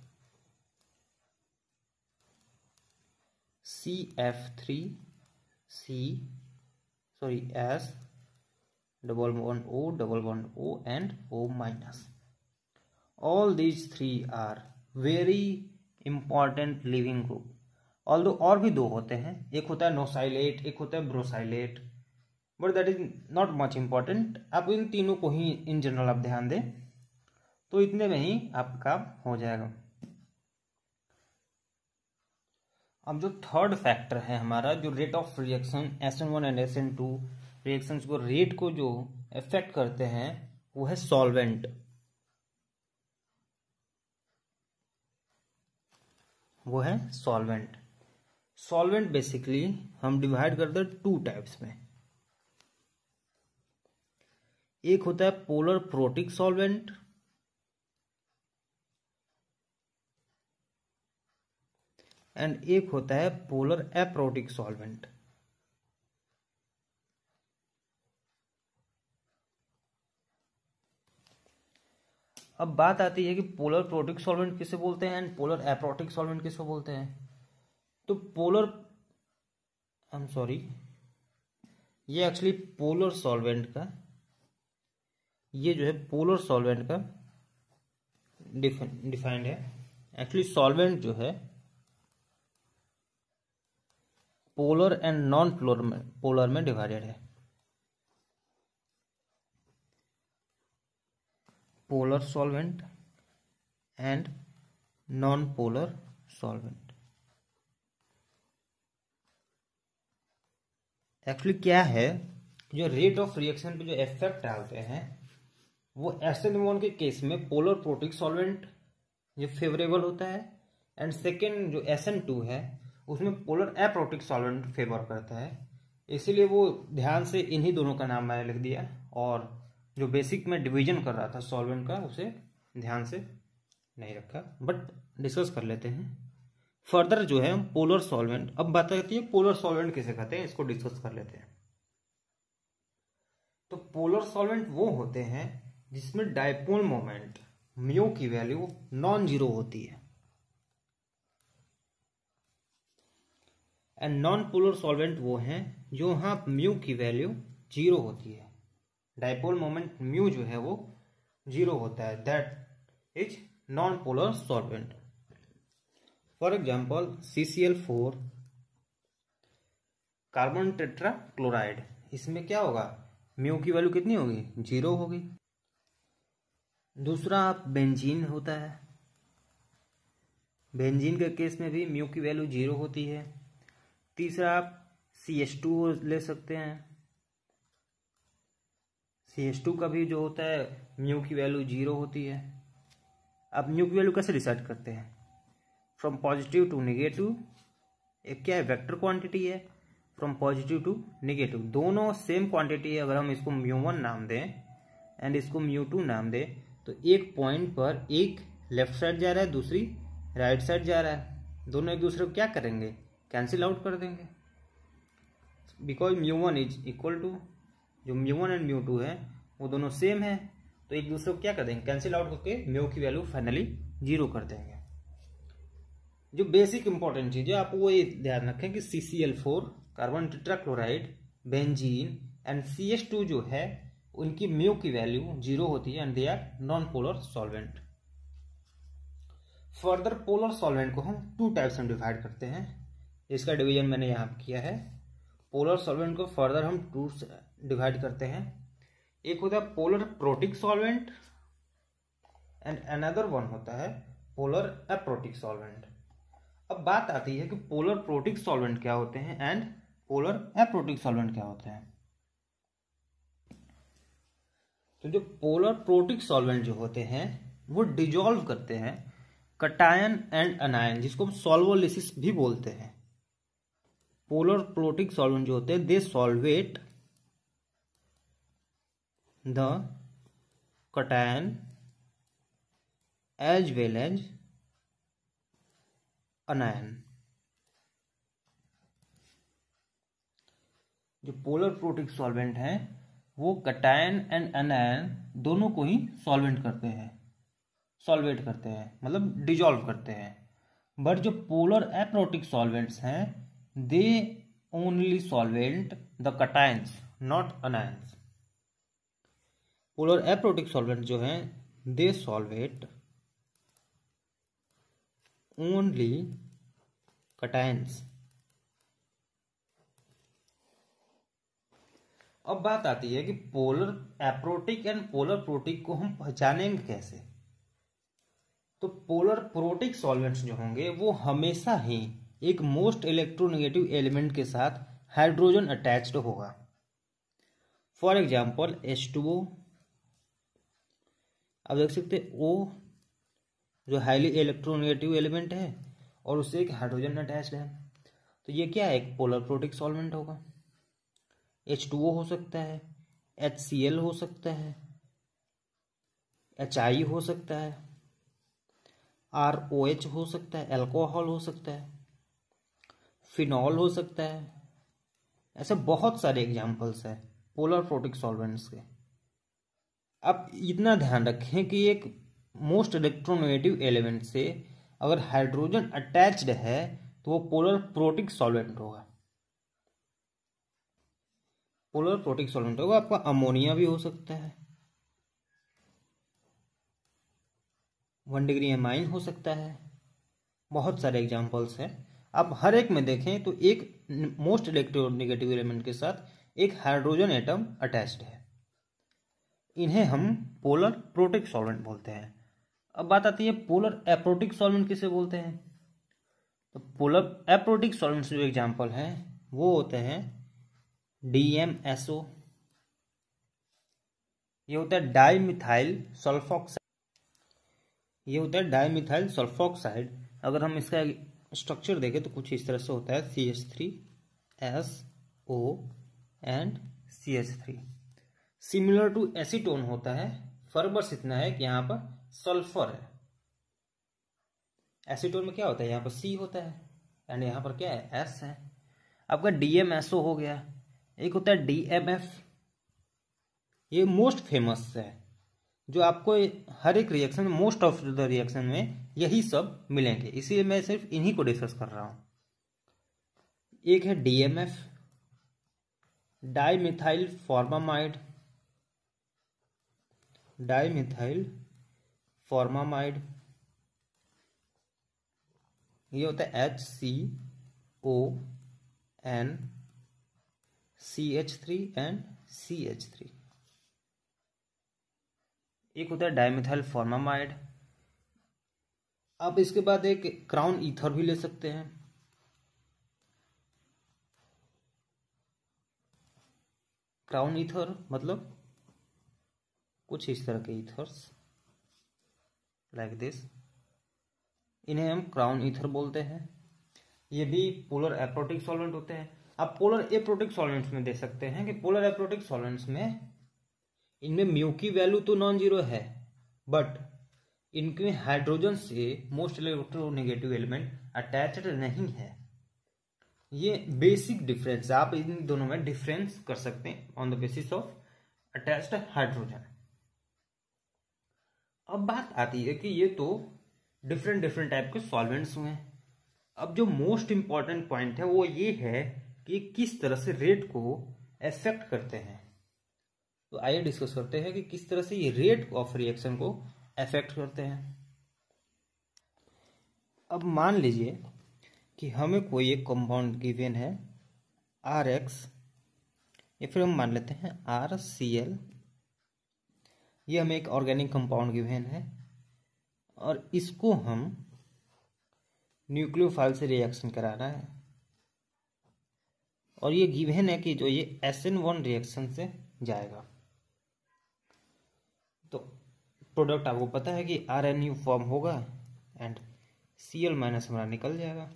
C F three C sorry S double one O, double one O and O minus. All these three are very important living group. Although और भी दो होते हैं, एक होता है नोसाइलेट, एक होता है ब्रोसाइलेट, but that is not much important. आप इन तीनों को ही इन जनरल आप ध्यान दें तो इतने में ही आपका काम हो जाएगा। अब जो थर्ड फैक्टर है हमारा, जो rate of reaction S N one and S N two reactions को रेट को जो इफेक्ट करते हैं वो है सॉल्वेंट। वो है सॉल्वेंट। सॉल्वेंट बेसिकली हम डिवाइड करते हैं टू टाइप्स में। एक होता है पोलर प्रोटिक सॉल्वेंट एंड एक होता है पोलर एप्रोटिक सॉल्वेंट। अब बात आती है कि पोलर प्रोटिक सॉल्वेंट किसे बोलते हैं एंड पोलर एप्रोटिक सॉल्वेंट किसे बोलते हैं। तो पोलर आई एम सॉरी ये एक्चुअली पोलर सॉल्वेंट का ये जो है पोलर सॉल्वेंट का डिफाइंड है। एक्चुअली सॉल्वेंट जो है पोलर एंड नॉन पोलर में पोलर में डिवाइडेड है। Polar solvent and non polar solvent. Actually क्या है, जो रेट ऑफ रिएक्शन पे जो इफेक्ट डालते हैं वो एस एन वन के केस में पोलर प्रोटिक सॉल्वेंट ये फेवरेबल होता है एंड सेकेंड जो एस एन टू है उसमें पोलर एप्रोटिक सॉल्वेंट फेवर करता है। इसीलिए वो ध्यान से इन्हीं दोनों का नाम मैंने लिख दिया और जो बेसिक में डिवीजन कर रहा था सॉल्वेंट का उसे ध्यान से नहीं रखा, बट डिस्कस कर लेते हैं फर्दर जो है पोलर सॉल्वेंट। अब बात आती है पोलर सॉल्वेंट किसे कहते हैं, इसको डिस्कस कर लेते हैं। तो पोलर सॉल्वेंट वो होते हैं जिसमें डायपोल मोमेंट म्यू की वैल्यू नॉन जीरो होती है एंड नॉन पोलर सॉल्वेंट वो हैं जो यहां म्यू की वैल्यू जीरो होती है। डायपोल मोमेंट म्यू जो है वो जीरो होता है, that is non polar solvent. For example C C L four carbon tetra chloride, इसमें क्या होगा, म्यू की वैल्यू कितनी होगी, जीरो होगी। दूसरा बेंजीन होता है, बेंजीन के केस में भी म्यू की वैल्यू जीरो होती है। तीसरा आप सी एच टू ले सकते हैं, सी एच टू का भी जो होता है म्यू की वैल्यू जीरो होती है। अब म्यू की वैल्यू कैसे डिसाइड करते हैं, फ्रॉम पॉजिटिव टू निगेटिव, एक क्या है वेक्टर क्वांटिटी है, फ्रॉम पॉजिटिव टू निगेटिव दोनों सेम क्वांटिटी है। अगर हम इसको म्यू वन नाम दें एंड इसको म्यू टू नाम दें तो एक पॉइंट पर एक लेफ्ट साइड जा रहा है दूसरी राइट साइड जा रहा है, दोनों एक दूसरे को क्या करेंगे, कैंसिल आउट कर देंगे। Because mu one is equal to, जो mu one and mu two है वो दोनों सेम है तो एक दूसरे को क्या कर देंगे, कैंसिल आउट करके म्यू की वैल्यू फाइनली जीरो कर देंगे। जो बेसिक इंपॉर्टेंट चीज है आप वो ये ध्यान रखें कि C C L four carbon tetrachloride, benzene and C H two जो है उनकी म्यू की वैल्यू जीरो होती है and they are non polar solvent. Further polar solvent को हम टू टाइप्स में डिवाइड करते हैं, इसका डिवीजन मैंने यहाँ किया है। पोलर सॉल्वेंट को फर्दर हम टू डिवाइड करते हैं, एक होता है polar protic solvent and another one होता है पोलर एप्रोटिक सॉल्वेंट। अब बात आती है कि पोलर प्रोटिक सॉल्वेंट क्या होते हैं एंड पोलर एप्रोटिक सॉल्वेंट क्या होते हैं। तो जो पोलर प्रोटिक सॉल्वेंट जो होते हैं वो डिजॉल्व करते हैं कटायन एंड अनायन, जिसको हम सॉल्वोलिसिस भी बोलते हैं। पोलर प्रोटिक सॉल्वेंट जो होते हैं they solvate the cation as well as anion. जो पोलर प्रोटिक सॉल्वेंट हैं वो कटायन एंड अनायन दोनों को ही सॉल्वेंट करते हैं, सॉल्वेट करते हैं मतलब डिजॉल्व करते हैं। बट जो पोलर एप्रोटिक सॉल्वेंट्स हैं they only solvent the cations not anions. Polar aprotic solvent जो हैं दे सॉल्वेट ओनली कटायंस। अब बात आती है कि polar aprotic and polar protic को हम पहचानेंगे कैसे। तो पोलर प्रोटिक सॉल्वेंट्स जो होंगे वो हमेशा ही एक मोस्ट इलेक्ट्रोनेगेटिव एलिमेंट के साथ हाइड्रोजन अटैच्ड होगा। For example H two O, अब देख सकते ओ जो हाईली इलेक्ट्रोनेगेटिव एलिमेंट है और उससे एक हाइड्रोजन अटैच्ड है, तो ये क्या है, एक पोलर प्रोटिक सॉल्वेंट होगा। एच टू ओ हो सकता है, एच सी एल हो सकता है, एच आई हो सकता है, आर ओ एच हो सकता है, एल्कोहल हो सकता है, फिनॉल हो सकता है। ऐसे बहुत सारे एग्जाम्पल्स हैं पोलर प्रोटिक सॉल्वेंट्स के। अब इतना ध्यान रखें कि एक मोस्ट इलेक्ट्रोनेगेटिव एलिमेंट से अगर हाइड्रोजन अटैच्ड है तो वो पोलर प्रोटिक सॉल्वेंट होगा। पोलर प्रोटिक सॉल्वेंट होगा। आपका अमोनिया भी हो सकता है, वन डिग्री एमाइन हो सकता है, बहुत सारे एग्जाम्पल्स हैं। आप हर एक में देखें तो एक मोस्ट इलेक्ट्रोनेगेटिव एलिमेंट के साथ एक हाइड्रोजन एटम अटैच्ड है। इन्हें हम पोलर प्रोटिक सॉल्वेंट बोलते हैं। अब बात आती है पोलर एप्रोटिक सॉल्वेंट किसे बोलते हैं। तो पोलर एप्रोटिक सॉल्वेंट्स जो एग्जाम्पल हैं वो होते हैं डी एम एस ओ, ये होता है डाई मिथाइल सल्फोक्साइड, ये होता है डाई मिथाइल सल्फोक्साइड। अगर हम इसका स्ट्रक्चर देखें तो कुछ इस तरह से होता है, C H three S O and C H three. Similar to acetone होता है, फर्क बस इतना है कि यहाँ पर सल्फर है। एसीटोन में क्या होता है, यहाँ पर सी होता है एंड यहाँ पर क्या है, एस है। आपका डी एम एस ओ हो गया। एक होता है डी एम एफ, ये मोस्ट फेमस है, जो आपको हर एक रिएक्शन में, मोस्ट ऑफ द रिएक्शन में यही सब मिलेंगे, इसीलिए मैं सिर्फ इन्हीं को डिस्कस कर रहा हूँ। एक है D M F, dimethyl formamide, dimethyl formamide, ये होता है H C O N C H three and C H three. एक होता है डाइमिथाइल फॉर्मामाइड। आप इसके बाद एक क्राउन ईथर भी ले सकते हैं। क्राउन ईथर मतलब कुछ इस तरह के ईथर्स लाइक दिस, इन्हें हम क्राउन ईथर बोलते हैं। ये भी पोलर एप्रोटिक सॉल्वेंट होते हैं। आप पोलर एप्रोटिक सॉल्वेंट्स में दे सकते हैं कि पोलर एप्रोटिक सॉल्वेंट्स में इनमें म्यू की वैल्यू तो नॉन जीरो है, बट इनके हाइड्रोजन से मोस्ट इलेक्ट्रोनेगेटिव एलिमेंट अटैच्ड नहीं है। ये बेसिक डिफरेंस, आप इन दोनों में डिफरेंस कर सकते हैं on the basis of attached hydrogen. अब बात आती है कि ये तो डिफरेंट डिफरेंट टाइप के सॉल्वेंट्स हुए। अब जो मोस्ट इंपॉर्टेंट पॉइंट है वो ये है कि किस तरह से रेट को अफेक्ट करते हैं। तो आइए डिस्कस करते हैं कि किस तरह से ये रेट ऑफ रिएक्शन को अफेक्ट करते हैं। अब मान लीजिए कि हमें कोई एक कंपाउंड गिवन है आर एक्स, या फिर हम मान लेते हैं आर सी एल। ये हमें एक ऑर्गेनिक कंपाउंड गिवन है और इसको हम न्यूक्लियोफाइल से रिएक्शन कराना है, और ये गिवन है कि जो ये एस एन वन रिएक्शन से जाएगा। तो प्रोडक्ट आपको पता है कि आर एन यू फॉर्म होगा एंड सी एल माइनस हमारा निकल जाएगा।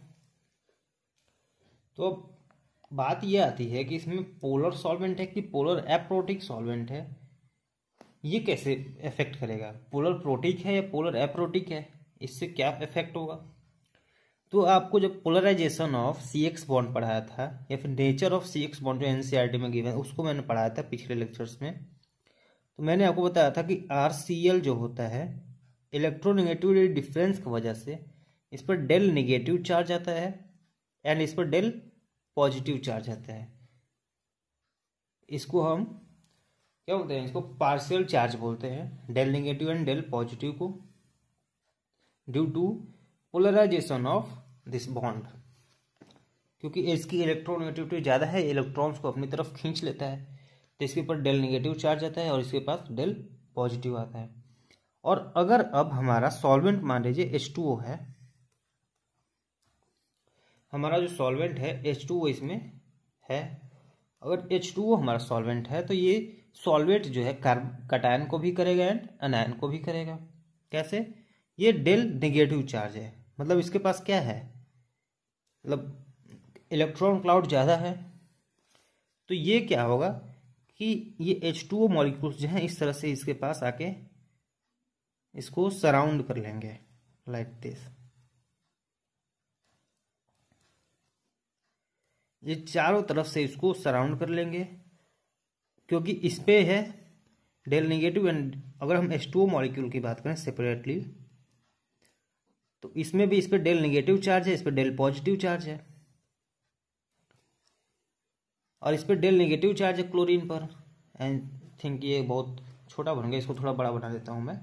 तो अब बात ये आती है कि इसमें पोलर सॉल्वेंट है कि पोलर एप्रोटिक सॉल्वेंट है, ये कैसे इफेक्ट करेगा। पोलर प्रोटिक है या पोलर एप्रोटिक है, इससे क्या इफेक्ट होगा। तो आपको जब polarization of C X bond पढ़ाया था, या फिर nature of C X bond जो एनसीईआरटी में गिवन है, उसको मैंने पढ़ाया था पिछले लेक्चर्स में। तो मैंने आपको बताया था कि आर सी एल जो होता है, इलेक्ट्रोनेगेटिविटी डिफरेंस की वजह से इस पर डेल नेगेटिव चार्ज आता है एंड इस पर डेल पॉजिटिव चार्ज आता है। इसको हम क्या बोलते हैं, इसको पार्शियल चार्ज बोलते हैं, del negative and del positive को, due to polarization of this bond. क्योंकि इसकी इलेक्ट्रोनेगेटिविटी ज़्यादा है, इलेक्ट्रॉन्स को अपनी तरफ खींच लेता है, तो इसके ऊपर डेल नेगेटिव चार्ज आता है और इसके पास डेल पॉजिटिव आता है। और अगर अब हमारा सॉल्वेंट मान लीजिए एच टू ओ है, हमारा जो सॉल्वेंट है एच टू ओ इसमें है, अगर एच टू ओ हमारा सॉल्वेंट है तो ये सॉल्वेट जो है कार्ब कटायन को भी करेगा एंड अनायन को भी करेगा। कैसे? ये डेल नेगेटिव चार्ज है, मतलब इसके पास क्या है, मतलब इलेक्ट्रॉन क्लाउड ज़्यादा है। तो ये क्या होगा कि ये एच टू ओ मॉलिक्यूल्स जो हैं इस तरह से इसके पास आके इसको सराउंड कर लेंगे लाइक दिस। ये चारों तरफ से इसको सराउंड कर लेंगे, क्योंकि इस पे है डेल नेगेटिव एंड अगर हम एच टू ओ मॉलिक्यूल की बात करें सेपरेटली तो इसमें भी इस पे डेल नेगेटिव चार्ज है, इस पे डेल पॉजिटिव चार्ज है, और इस पे डेल नेगेटिव चार्ज है क्लोरीन पर। आई थिंक ये बहुत छोटा बन गया, इसको थोड़ा बड़ा बना देता हूं मैं।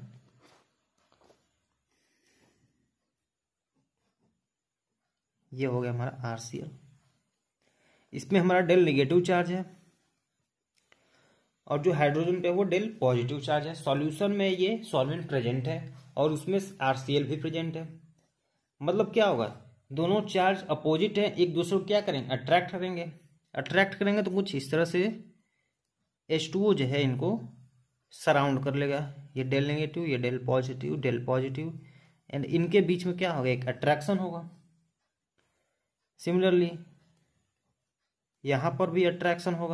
ये हो गया हमारा आर सी एल। इसमें हमारा डेल नेगेटिव चार्ज है और जो हाइड्रोजन पे है वो डेल पॉजिटिव चार्ज है। सॉल्यूशन में ये सॉल्वेंट प्रेजेंट है और उसमें आर सी एल भी प्रेजेंट है। मतलब क्या होगा, दोनों चार्ज अपोजिट है, एक दूसरे को क्या करेंगे, अट्रैक्ट करेंगे। अट्रैक्ट करेंगे तो कुछ इस तरह से एच टू ओ जो है इनको सराउंड कर लेगा। ये डेल नेगेटिव, ये del positive, del positive, and इनके बीच में क्या होगा, एक अट्रैक्शन होगा। सिमिलरली यहाँ पर भी अट्रैक्शन होगा।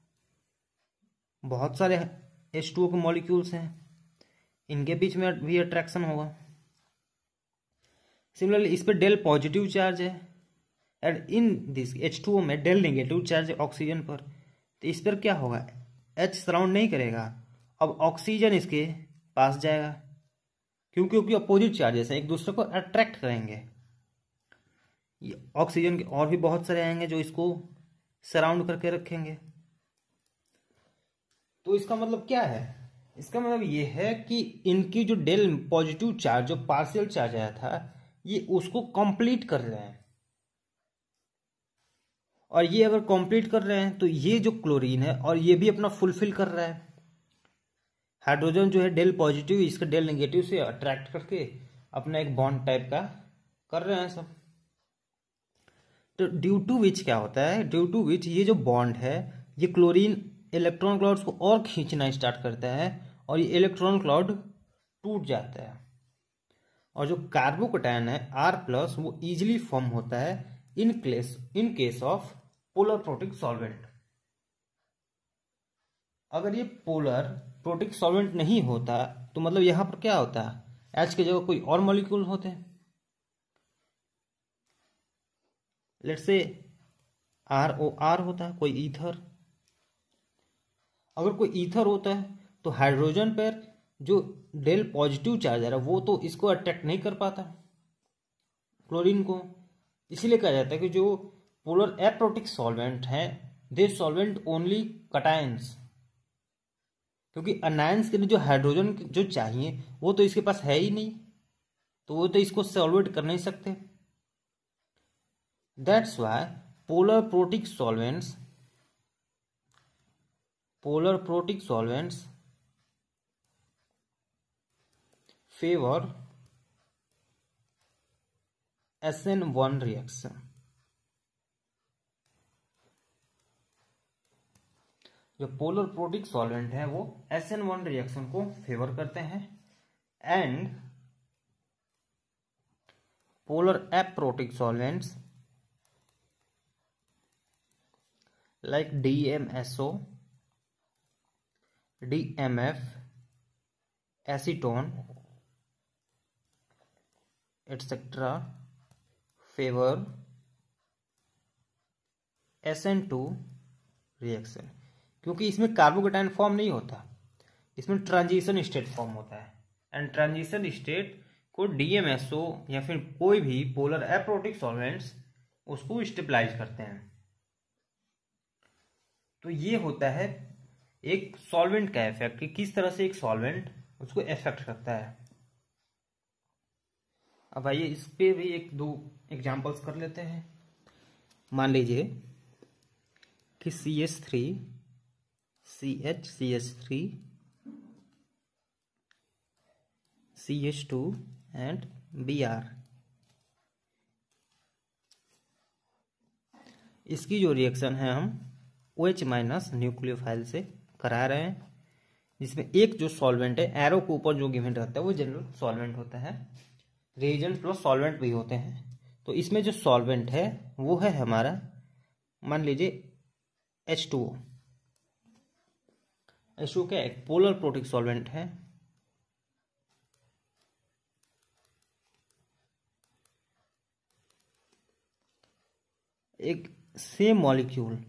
बहुत सारे एच टू ओ के मॉलिक्यूल्स हैं, इनके बीच में भी अट्रैक्शन होगा। सिमिलरली इस पे डेल पॉजिटिव चार्ज है and in this H two O में डेल नेगेटिव चार्ज है ऑक्सीजन पर। तो इस पर क्या होगा, H सराउंड नहीं करेगा, अब ऑक्सीजन इसके पास जाएगा, क्यों? क्योंकि अपोजिट चार्जेस हैं, एक दूसरे को अट्रैक्ट करेंगे। ये ऑक्सीजन के और भी बहुत सारे आएंगे जो इसको सराउंड करके रखेंगे। तो इसका मतलब क्या है, इसका मतलब ये है कि इनकी जो डेल पॉजिटिव चार्ज, जो पार्शियल चार्ज आया था, ये उसको कंप्लीट कर रहे हैं। और ये अगर कंप्लीट कर रहे हैं तो ये जो क्लोरीन है और ये भी अपना फुलफिल कर रहा है। हाइड्रोजन जो है डेल पॉजिटिव इसका डेल नेगेटिव से अट्रैक्ट करके अपना एक बॉन्ड टाइप का कर रहे हैं सब। तो ड्यू टू विच क्या होता है, ड्यू टू विच ये जो बॉन्ड है ये क्लोरीन इलेक्ट्रॉन क्लाउड्स को और खींचना स्टार्ट करता है और ये इलेक्ट्रॉन क्लाउड टूट जाता है। और जो कार्बोकैटायन है आर प्लस वो इजीली फॉर्म होता है in case in case of polar protic solvent. अगर ये पोलर प्रोटिक सॉल्वेंट नहीं होता तो मतलब यहां पर क्या होता है, एच की जगह कोई और मॉलिक्यूल होते। Let's say R O R होता है, कोई ईथर। अगर कोई ईथर होता है तो हाइड्रोजन पर जो डेल पॉजिटिव चार्ज आ रहा है वो तो इसको अट्रैक्ट नहीं कर पाता क्लोरीन को। इसीलिए कहा जाता है कि जो पोलर एप्रोटिक सॉल्वेंट हैं दे सॉल्वेंट ओनली कटायंस, क्योंकि अनायंस के लिए जो हाइड्रोजन जो चाहिए वो तो इसके पास है ही नहीं, तो वो तो इसको सॉल्वेट कर नहीं सकते। That's why polar protic solvents polar protic solvents favour S N one reaction. जो पोलर प्रोटिक सॉल्वेंट है वो एस एन वन रिएक्शन को फेवर करते हैं and polar aprotic solvents like D M S O, D M F, acetone etcetera favour S N two reaction, क्योंकि इसमें carbocation form नहीं होता, इसमें ट्रांजिशन स्टेट फॉर्म होता है एंड ट्रांजिशन स्टेट को डी एम एस ओ या फिर कोई भी पोलर एप्रोटिक सॉल्वेंट्स उसको स्टेबलाइज करते हैं। तो ये होता है एक सॉल्वेंट का इफेक्ट, कि किस तरह से एक सॉल्वेंट उसको इफेक्ट करता है। अब आइए इस पे भी एक दो एग्जांपल्स कर लेते हैं। मान लीजिए कि C H three C H C H three C H two and B R, इसकी जो रिएक्शन है हम ओ एच माइनस न्यूक्लियोफाइल से करा रहे हैं, जिसमें एक जो सॉल्वेंट है, एरो के ऊपर जो गिवन रहता है वो जनरल सॉल्वेंट होता है, रिएजेंट प्लस सॉल्वेंट भी होते हैं। तो इसमें जो सॉल्वेंट है वो है हमारा, मान लीजिए H two O. H two O क्या एक पोलर प्रोटिक सॉल्वेंट है। एक सेम मॉलिक्यूल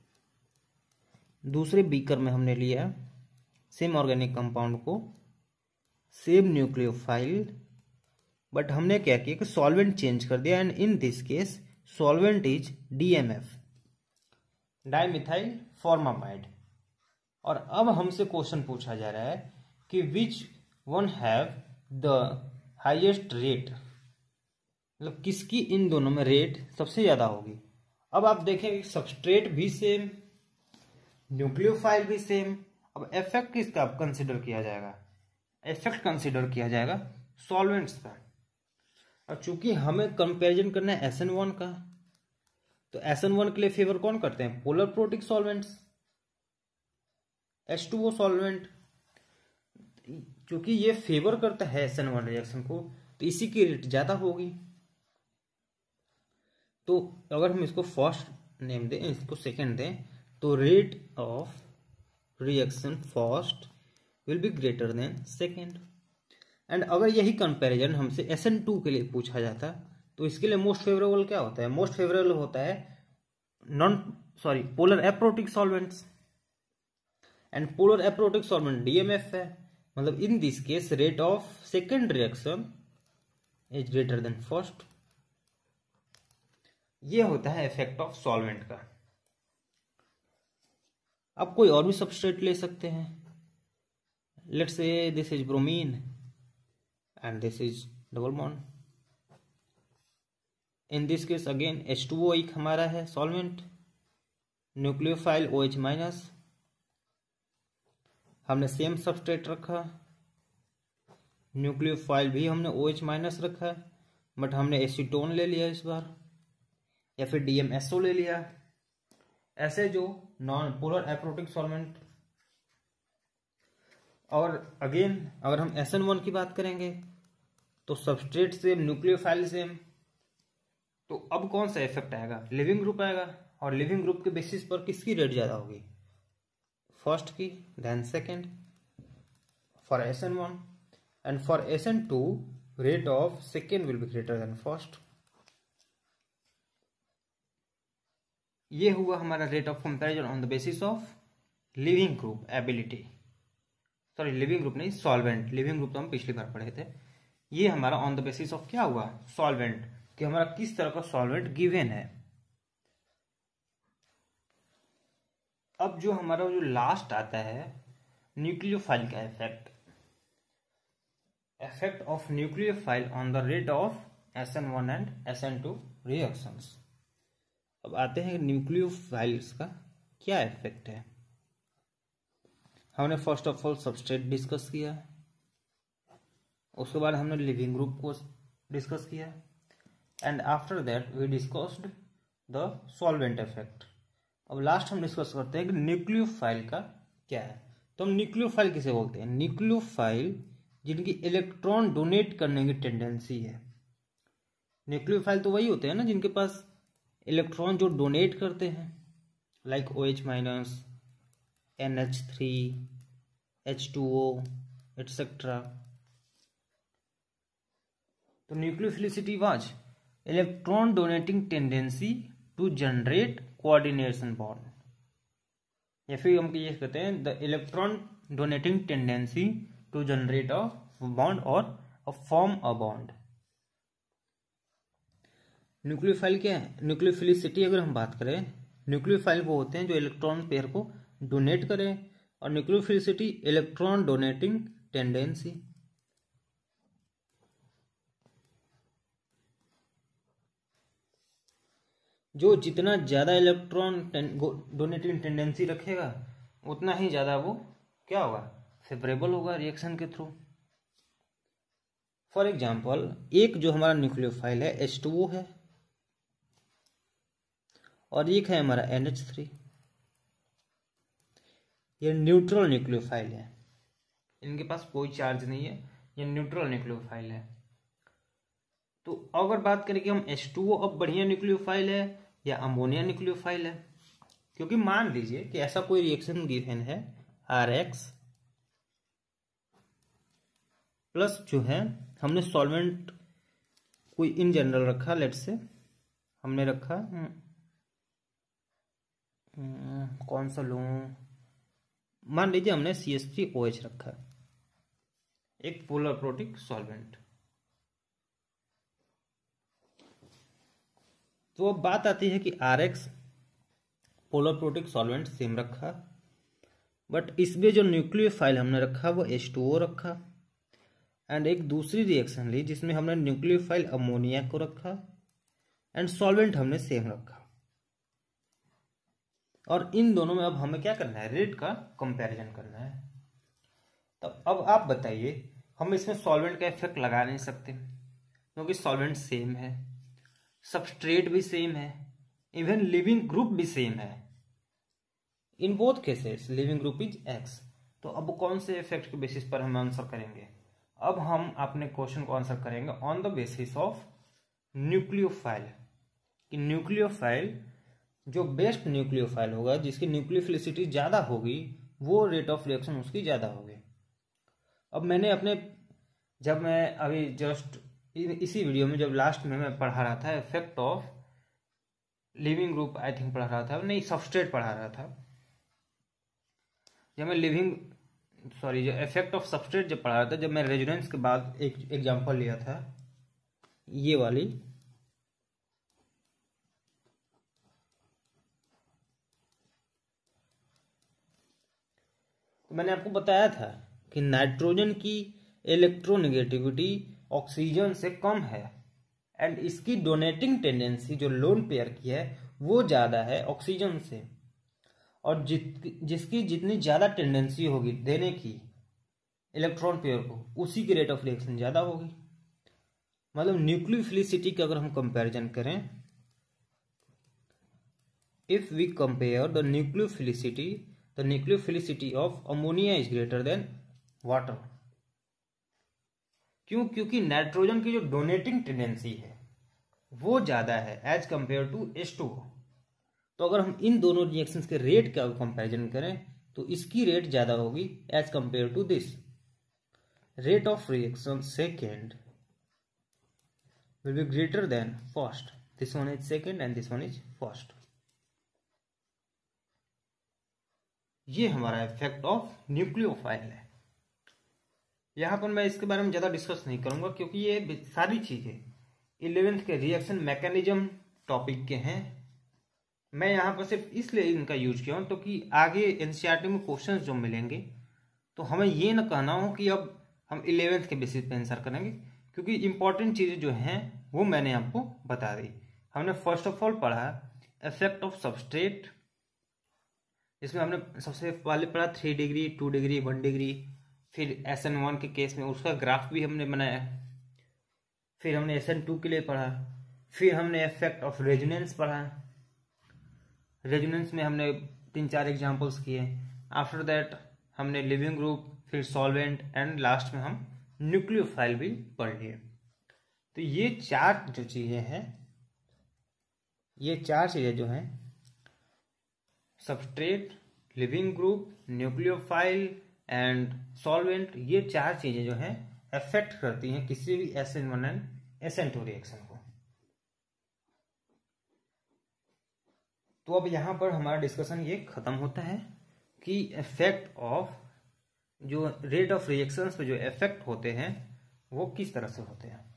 दूसरे बीकर में हमने लिया, सेम ऑर्गेनिक कंपाउंड को, सेम न्यूक्लियोफाइल, बट हमने क्या किया कि सॉल्वेंट चेंज कर दिया, and in this case solvent is D M F, dimethyl formamide. और अब हमसे क्वेश्चन पूछा जा रहा है कि which one have the highest rate, मतलब किसकी इन दोनों में रेट सबसे ज्यादा होगी। अब आप देखें सबस्ट्रेट भी सेम, न्यूक्लियोफाइल भी सेम। अब इफेक्ट किसका अब कंसिडर किया जाएगा, इफेक्ट कंसिडर किया जाएगा सॉल्वेंट्स का। और चूंकि हमें कंपैरिजन करना है एस एन वन का, तो एस एन वन के लिए फेवर कौन करते हैं, polar protic solvents, H two O solvent. क्योंकि ये फेवर करता है एस एन वन रिएक्शन को, तो इसी की रेट ज्यादा होगी। तो अगर हम इसको फर्स्ट नेम दें, इसको सेकंड दें, तो rate of reaction first will be greater than second. And अगर यही कंपैरिजन हमसे एस एन टू के लिए पूछा जाता, तो इसके लिए मोस्ट फेवरेबल क्या होता है, मोस्ट फेवरेबल होता है non sorry polar aprotic solvents, and polar aprotic solvent D M F है। मतलब in this case rate of second reaction is greater than first. ये होता है इफेक्ट ऑफ सॉल्वेंट का। अब कोई और भी सबस्ट्रेट ले सकते हैं, let's say this is bromine and this is double bond. In this case again H two O एक हमारा है solvent, nucleophile O H minus, हमने सेम सबस्ट्रेट रखा, न्यूक्लियोफाइल भी हमने ओ एच माइनस रखा, बट हमने एसीटोन ले लिया इस बार, या फिर डी एम एस ओ ले लिया। ऐसे जो नॉन पोलर एप्रोटिक सॉल्वेंट। और अगेन अगर हम एस एन वन की बात करेंगे, तो सबस्ट्रेट सेम, न्यूक्लियोफाइल सेम, तो अब कौन सा इफेक्ट आएगा, लिविंग ग्रुप आएगा। और लिविंग ग्रुप के बेसिस पर किसकी रेट ज्यादा होगी, फर्स्ट की, then second for S N one, and for S N two rate of second will be greater than first. ये हुआ हमारा rate of comparison on the basis of leaving group ability, sorry leaving group नहीं, solvent. Leaving group तो हम पिछली बार पढ़े थे। ये हमारा ऑन द बेसिस ऑफ क्या हुआ, सॉल्वेंट, कि हमारा किस तरह का सॉल्वेंट गिवन है। अब जो हमारा जो लास्ट आता है न्यूक्लियोफाइल का effect, effect of nucleophile on the rate of S N one and S N two reactions. अब आते हैं न्यूक्लियोफाइल्स का क्या इफेक्ट है। हमने first of all substrate discuss किया, उसके बाद हमने लिविंग ग्रुप को डिस्कस किया, and after that we discussed the solvent effect. अब लास्ट हम डिस्कस करते हैं कि न्यूक्लियोफाइल का क्या है। तो हम न्यूक्लियोफाइल किसे बोलते हैं, न्यूक्लियोफाइल जिनकी इलेक्ट्रॉन डोनेट करने की टेंडेंसी है। न्यूक्लियोफाइल तो वही होते हैं ना जिनके पास इलेक्ट्रॉन जो डोनेट करते हैं, like O H minus, N H three, H two O etcetera. तो nucleophilicity was electron donating tendency to generate coordination bond, या फिर हम ये कहते हैं the electron donating tendency to generate a bond और a form a bond. Nucleophile क्या है, न्यूक्लियोफिलिसिटी अगर हम बात करें, न्यूक्लियोफाइल वो होते हैं जो इलेक्ट्रॉन पेयर को डोनेट करें, और न्यूक्लियोफिलिसिटी इलेक्ट्रॉन डोनेटिंग टेंडेंसी। जो जितना ज्यादा इलेक्ट्रॉन डोनेटिंग टेंडेंसी रखेगा उतना ही ज्यादा वो क्या होगा, फेवरेबल होगा रिएक्शन के थ्रू। फॉर एग्जाम्पल एक जो हमारा न्यूक्लियोफाइल है एच टू ओ है, और एक है हमारा एन एच थ्री। ये न्यूट्रल न्यूक्लियोफाइल है, इनके पास कोई चार्ज नहीं है, ये न्यूट्रल न्यूक्लियोफाइल है। तो अगर बात करें कि हम एच टू ओ अब बढ़िया न्यूक्लियोफाइल है या अमोनिया न्यूक्लियोफाइल है, क्योंकि मान लीजिए कि ऐसा कोई रिएक्शन गिवन है आर एक्स प्लस जो है हमने सॉल्वेंट कोई इन जनरल रखा, लेट से हमने रखा कौन सा लूं, मान लीजिए हमने C H three O H रखा, एक पोलर प्रोटिक सॉल्वेंट। तो अब बात आती है कि R X polar protic solvent same रखा, बट इसमें जो न्यूक्लियोफाइल हमने रखा वो एच टू ओ रखा, एंड एक दूसरी रिएक्शन ली जिसमें हमने न्यूक्लियोफाइल अमोनिया को रखा एंड सॉल्वेंट हमने सेम रखा। और इन दोनों में अब हमें क्या करना है, रेट का कंपैरिजन करना है। तब अब आप बताइए, हम इसमें सॉल्वेंट का इफेक्ट लगा नहीं सकते क्योंकि सॉल्वेंट सेम है, सबस्ट्रेट भी सेम है, इवन लिविंग ग्रुप भी सेम है। In both cases leaving group is X. तो अब कौन से इफेक्ट के बेसिस पर हम आंसर करेंगे? अब हम अपने क्वेश्चन को आंसर करेंगे on the basis of nucleophile, कि न्यूक्लियोफाइल जो बेस्ट न्यूक्लियोफाइल होगा, जिसकी न्यूक्लियोफिलिसिटी ज़्यादा होगी, वो रेट ऑफ रिएक्शन उसकी ज़्यादा होगी। अब मैंने अपने जब मैं अभी जस्ट इसी वीडियो में जब लास्ट में मैं पढ़ा रहा था effect of leaving group, I think पढ़ा रहा था, नहीं सबस्ट्रेट पढ़ा रहा था, जब मैं लिविंग सॉरी जो इफेक्ट ऑफ सबस्ट्रेट जब पढ़ा रहा था, जब मैं रेजोनेंस के बाद एक एग्जांपल लिया था ये वाली, तो मैंने आपको बताया था कि नाइट्रोजन की इलेक्ट्रोनेगेटिविटी ऑक्सीजन से कम है एंड इसकी डोनेटिंग टेंडेंसी जो लोन पेयर की है वो ज़्यादा है ऑक्सीजन से, और जित जिसकी जितनी ज़्यादा टेंडेंसी होगी देने की इलेक्ट्रॉन पेयर को, उसी की रेट ऑफ रिएक्शन ज़्यादा होगी। मतलब न्यूक्लियोफिलिसिटी का अगर हम कंपैरिजन करें, if we compare the nucleophilicity the nucleophilicity of ammonia is greater than water. क्यों? क्योंकि नाइट्रोजन की जो डोनेटिंग टेंडेंसी है वो ज़्यादा है as compare to H two O. तो अगर हम इन दोनों रिएक्शंस के रेट का कंपैरिजन करें तो इसकी रेट ज़्यादा होगी as compare to this. Rate of reaction second will be greater than first, this one is second and this one is first. ये हमारा इफेक्ट ऑफ न्यूक्लियोफाइल है। यहाँ पर मैं इसके बारे में ज़्यादा डिस्कस नहीं करूँगा क्योंकि ये सारी चीज़ें इलेवेंथ के रिएक्शन मैकेनिज्म टॉपिक के हैं। मैं यहाँ पर सिर्फ इसलिए इनका यूज किया हूँ तो कि आगे एनसीईआरटी में क्वेश्चंस जो मिलेंगे तो हमें ये ना कहना हो कि अब हम इलेवेंथ के बेसिस पे आंसर करेंगे, क्योंकि इंपॉर्टेंट चीज़ें जो हैं वो मैंने आपको बता दी। हमने फर्स्ट ऑफ ऑल पढ़ा इफेक्ट ऑफ सबस्ट्रेट, इसमें हमने सबसे पहले पढ़ा three degree two degree one degree, फिर एस एन वन के केस में उसका ग्राफ भी हमने बनाया, फिर हमने एस एन टू के लिए पढ़ा, फिर हमने इफेक्ट ऑफ रेजोनेंस पढ़ा, रेजोनेंस में हमने तीन चार एग्जांपल्स किए, आफ्टर दैट हमने लिविंग ग्रुप, फिर सॉल्वेंट एंड लास्ट में हम न्यूक्लियोफाइल भी पढ़ लिए। तो ये चार जो चीज़ें हैं, ये चार चीज़ें जो हैं substrate, leaving group, nucleophile and solvent, ये चार चीज़ें जो हैं अफेक्ट करती हैं किसी भी S N one and S N two reaction को। तो अब यहाँ पर हमारा डिस्कशन ये खत्म होता है कि इफेक्ट ऑफ जो रेट ऑफ रिएक्शंस पे जो इफेक्ट होते हैं वो किस तरह से होते हैं।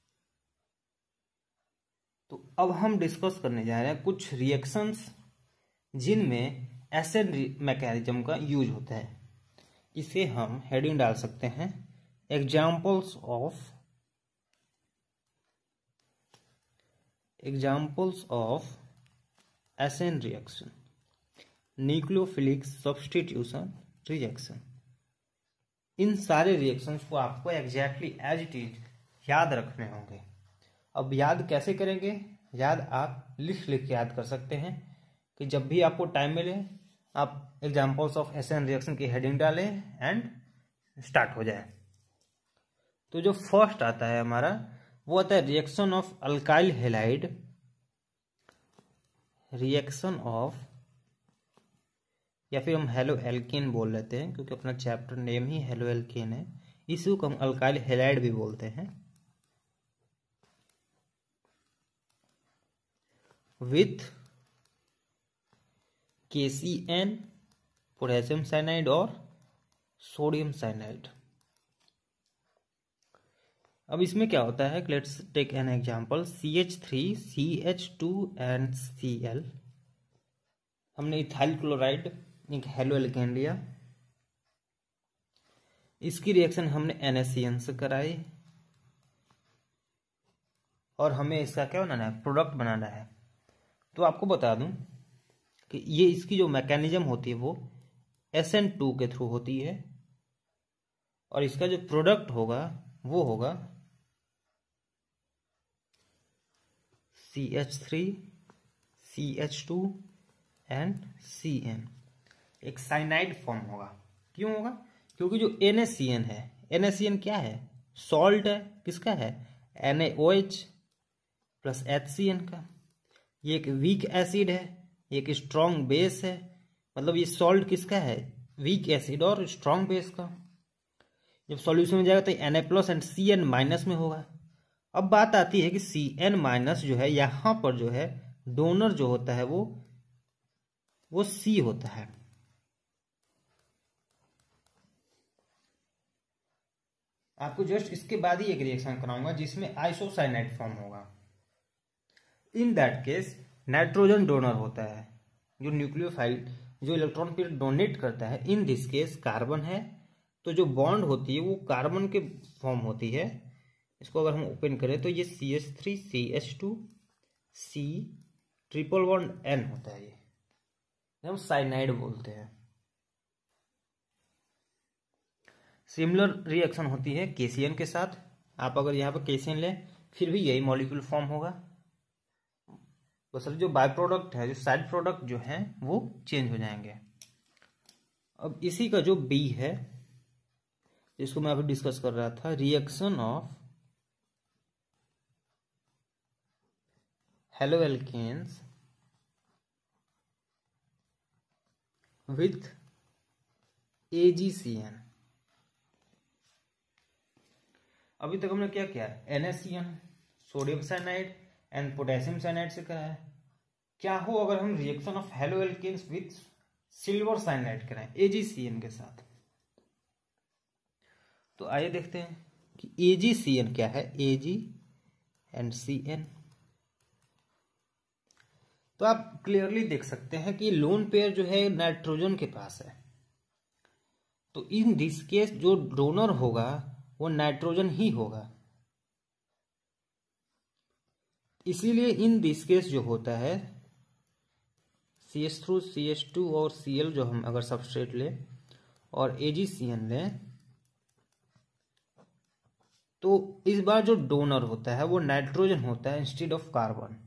तो अब हम डिस्कस करने जा रहे हैं कुछ रिएक्शंस जिनमें एसिड मैकेनिज्म का यूज होता है। इसे हम हेडिंग डाल सकते हैं examples of examples of acid reaction, nucleophilic substitution reaction. इन सारे रिएक्शंस को आपको एग्जैक्टली एज इट इज याद रखने होंगे। अब याद कैसे करेंगे? याद आप लिख लिख के याद कर सकते हैं कि जब भी आपको टाइम मिले आप एग्जाम्पल्स ऑफ एसएन रिएक्शन की हेडिंग डालें एंड स्टार्ट हो जाए। तो जो फर्स्ट आता है हमारा वो आता है reaction of alkyl halide, reaction of, या फिर हम हेलो एल्केन बोल लेते हैं क्योंकि अपना चैप्टर नेम ही हेलो एल्केन है, इसी को हम अल्काइल हैलाइड भी बोलते हैं, with K C N, potassium cyanide और सोडियम साइनाइड। अब इसमें क्या होता है, let's take an example, C H three C H two and C L. हमने इथाइल क्लोराइड एक हेलो एल्केन लिया, इसकी रिएक्शन हमने एन एस सी एन से कराई और हमें इसका क्या बनाना है, प्रोडक्ट बनाना है। तो आपको बता दूं कि ये इसकी जो मैकेनिज्म होती है वो एस एन टू के थ्रू होती है और इसका जो प्रोडक्ट होगा वो होगा C H three C H two and C N, एक साइनाइड फॉर्म होगा। क्यों होगा, क्योंकि जो एन एस सी एन है, एन एस सी एन क्या है, सॉल्ट है, किसका है, N A O H plus H C N का। ये एक वीक एसिड है, एक स्ट्रॉन्ग बेस है, मतलब ये सॉल्ट किसका है, वीक एसिड और स्ट्रॉन्ग बेस का। जब सॉल्यूशन में जाएगा तो N A plus and C N minus में होगा। अब बात आती है कि सी एन माइनस जो है यहां पर जो है डोनर जो होता है वो वो सी होता है। आपको जस्ट इसके बाद ही एक रिएक्शन कराऊंगा जिसमें आइसोसाइनाइड फॉर्म होगा। In that case nitrogen donor होता है, जो न्यूक्लियोफाइल जो इलेक्ट्रॉन फिर डोनेट करता है। इन दिस केस कार्बन है, तो जो बॉन्ड होती है वो कार्बन के फॉर्म होती है। इसको अगर हम ओपन करें तो ये C H three C H two C triple bond N होता है, ये हम साइनाइड बोलते हैं। सिमिलर रिएक्शन होती है के सी एन के साथ। आप अगर यहाँ पर के सी एन लें फिर भी यही मॉलिक्यूल फॉर्म होगा, बस जो बाय प्रोडक्ट है, जो साइड प्रोडक्ट जो है वो चेंज हो जाएंगे। अब इसी का जो बी है जिसको मैं अभी डिस्कस कर रहा था, reaction of haloalkanes with A G C N. अभी तक हमने क्या किया, N S C N, sodium cyanide and potassium cyanide से करा है। क्या हो अगर हम reaction of haloalkanes with silver cyanide कराएं ए जी सी एन के साथ। तो आइए देखते हैं कि ए जी सी एन क्या है, ए जी एंड सी एन। तो आप क्लियरली देख सकते हैं कि लोन पेयर जो है नाइट्रोजन के पास है, तो इन दिस केस जो डोनर होगा वो नाइट्रोजन ही होगा। इसीलिए इन दिस केस जो होता है C H three C H two और सी एल जो हम अगर सबस्ट्रेट लें और ए जी सी एन लें, तो इस बार जो डोनर होता है वो नाइट्रोजन होता है इंस्टेड ऑफ कार्बन।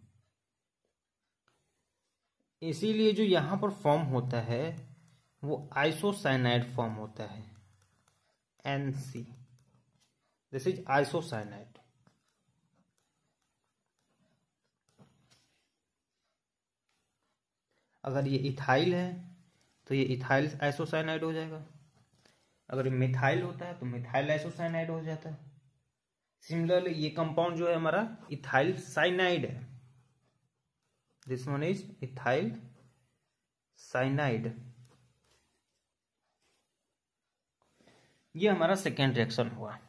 इसीलिए जो यहां पर फॉर्म होता है वो आइसोसाइनाइड फॉर्म होता है, N C, this is isocyanide. अगर ये इथाइल है तो ये इथाइल आइसोसाइनाइड हो जाएगा, अगर ये मिथाइल होता है तो मिथाइल आइसोसाइनाइड हो जाता है। सिमिलरली ये कंपाउंड जो है हमारा इथाइल साइनाइड है, this one is ethyl cyanide. ये हमारा सेकेंड रिएक्शन हुआ।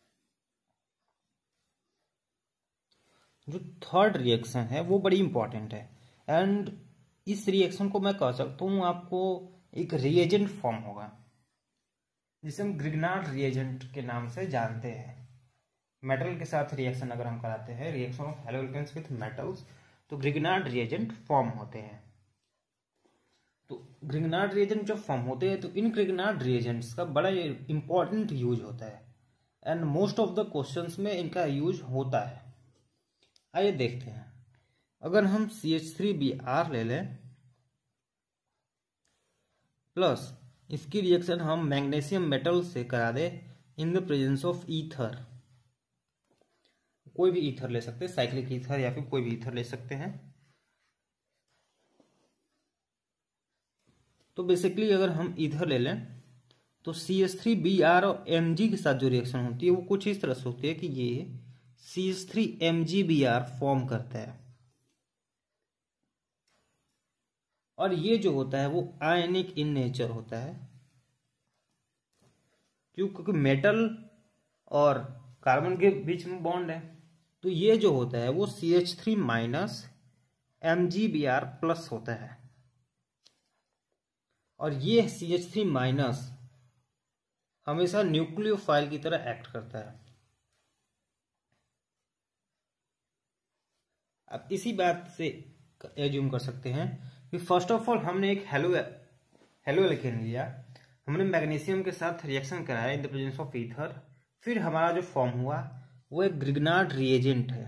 जो थर्ड रिएक्शन है वो बड़ी इंपॉर्टेंट है एंड इस रिएक्शन को मैं कह सकता हूं आपको एक रिएजेंट फॉर्म होगा जिसे हम ग्रिग्नार्ड रिएजेंट के नाम से जानते हैं। मेटल के साथ रिएक्शन अगर हम कराते हैं, reaction of haloalkanes with metals, तो ग्रिग्नार्ड रिएजेंट फॉर्म होते हैं। तो ग्रिग्नार्ड रिएजेंट जब फॉर्म होते हैं तो इन ग्रिग्नार्ड रिएजेंट्स का बड़ा इंपॉर्टेंट यूज होता है and most of the questions में इनका यूज होता है। आइए देखते हैं, अगर हम C H three B R ले लें प्लस इसकी रिएक्शन हम मैग्नीशियम मेटल से करा दे in the presence of ether. कोई भी ईथर ले सकते हैं, साइक्लिक ईथर या फिर कोई भी ईथर ले सकते हैं। तो बेसिकली अगर हम ईथर ले लें तो C H three B R और एम जी के साथ जो रिएक्शन होती है वो कुछ इस तरह से होती है कि ये C H three M G B R form करता है, और ये जो होता है वो आयनिक इन नेचर होता है। क्यों? क्योंकि मेटल और कार्बन के बीच में बॉन्ड है, तो ये जो होता है वो C H three minus M G B R plus होता है, और ये सी एच थ्री माइनस हमेशा न्यूक्लियोफाइल की तरह एक्ट करता है। अब इसी बात से एज्यूम कर सकते हैं कि फर्स्ट ऑफ ऑल हमने एक हेलो हेलो एल्केन लिया, हमने मैग्नीशियम के साथ रिएक्शन कराया in the presence of ether, फिर हमारा जो फॉर्म हुआ वो एक ग्रिग्नार्ड रिएजेंट है,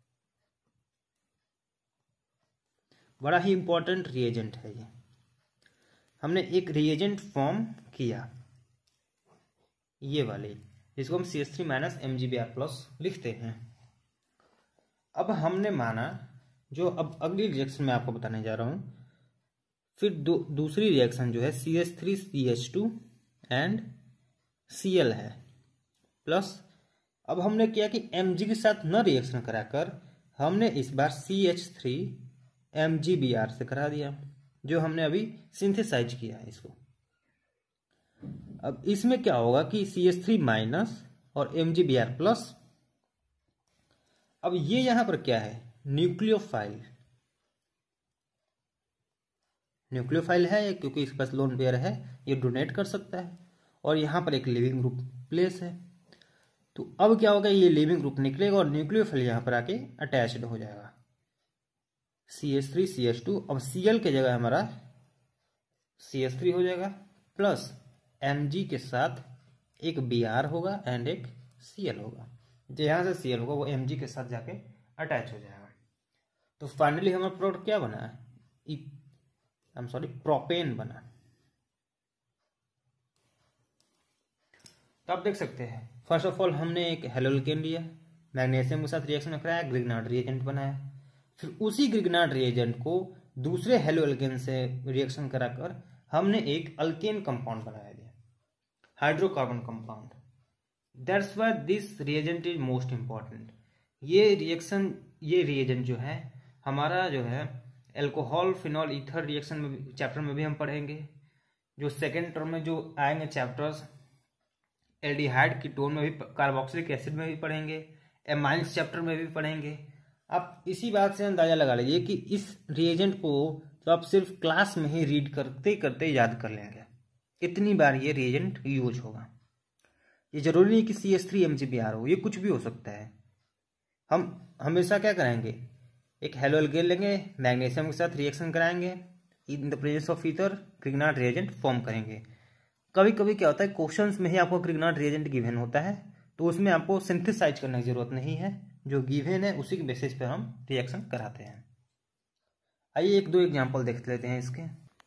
बड़ा ही इंपॉर्टेंट रिएजेंट है ये। हमने एक रिएजेंट फॉर्म किया ये वाले, जिसको हम C H three minus M G B R plus लिखते हैं। अब हमने माना, जो अब अगली रिएक्शन मैं आपको बताने जा रहा हूं, फिर दू, दूसरी रिएक्शन जो है C H three C H two and C L है, प्लस अब हमने किया कि Mg के साथ न रिएक्शन कराकर हमने इस बार C H three M G B R से करा दिया, जो हमने अभी सिंथेसाइज किया है इसको। अब इसमें क्या होगा कि सी एच थ्री माइनस और M G B R plus, अब ये यहां पर क्या है, न्यूक्लियोफाइल न्यूक्लियोफाइल है क्योंकि इसके पास लोन पेयर है, ये डोनेट कर सकता है, और यहां पर एक लिविंग ग्रुप प्लेस है। तो अब क्या होगा, ये लिविंग ग्रुप निकलेगा और न्यूक्लियोफाइल यहां पर आके अटैच्ड हो जाएगा C H three C H two. अब Cl के जगह हमारा सी एच थ्री हो जाएगा, प्लस Mg के साथ एक Br होगा एंड एक Cl होगा। जो यहां से Cl होगा वो Mg के साथ जाके अटैच हो जाएगा। तो फाइनली हमारा प्रोडक्ट क्या बना है, आई एम सॉरी प्रोपेन बना। तो आप देख सकते हैं, फर्स्ट ऑफ ऑल हमने एक हेलोल्केन लिया, मैग्नीशियम के साथ रिएक्शन कराया, ग्रिग्नार्ड रिएजेंट बनाया, फिर उसी ग्रिग्नार्ड रिएजेंट को दूसरे हेलोल्केन से रिएक्शन कराकर हमने एक अल्केन कंपाउंड बनाया दिया, hydrocarbon compound. That's why this reagent is most important. ये रिएक्शन ये रिएजेंट जो है हमारा जो है एल्कोहल फिनॉल ईथर रिएक्शन में चैप्टर में भी हम पढ़ेंगे। जो सेकेंड टर्म में जो आएंगे चैप्टर्स, एल्डिहाइड कीटोन में भी, कार्बोक्सिलिक एसिड में भी पढ़ेंगे, एमाइंस चैप्टर में भी पढ़ेंगे। आप इसी बात से अंदाजा लगा लीजिए कि इस रिएजेंट को तो आप सिर्फ क्लास में ही रीड करते करते याद कर लेंगे, इतनी बार ये रिएजेंट यूज होगा। ये जरूरी नहीं कि C H three M G B R हो, ये कुछ भी हो सकता है। हम हमेशा क्या करेंगे, एक हेलोल्केन लेंगे, मैग्नीशियम के साथ रिएक्शन कराएंगे, in the presence of ether Grignard reagent form करेंगे। कभी कभी क्या होता है, क्वेश्चंस में ही आपको ग्रिग्नार्ड रिएजेंट गिवन होता है, तो उसमें आपको सिंथेसाइज करने की जरूरत नहीं है, जो गिवन है उसी के बेसिस पे हम रिएक्शन कराते हैं। आइए एक दो एग्जांपल देख लेते हैं इसके।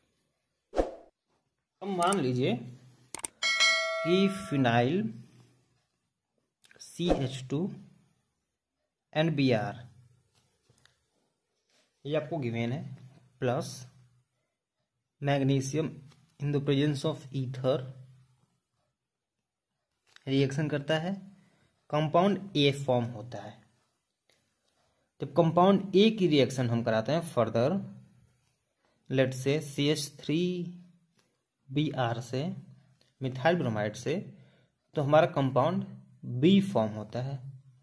अब मान लीजिए कि phenyl C H two and B R ये आपको गिवन है, plus magnesium in the presence of ether reaction करता है, कंपाउंड ए फॉर्म होता है। जब कंपाउंड ए की रिएक्शन हम कराते हैं further, let say C H three B R से मिथाइल ब्रोमाइड से, तो हमारा कंपाउंड बी फॉर्म होता है।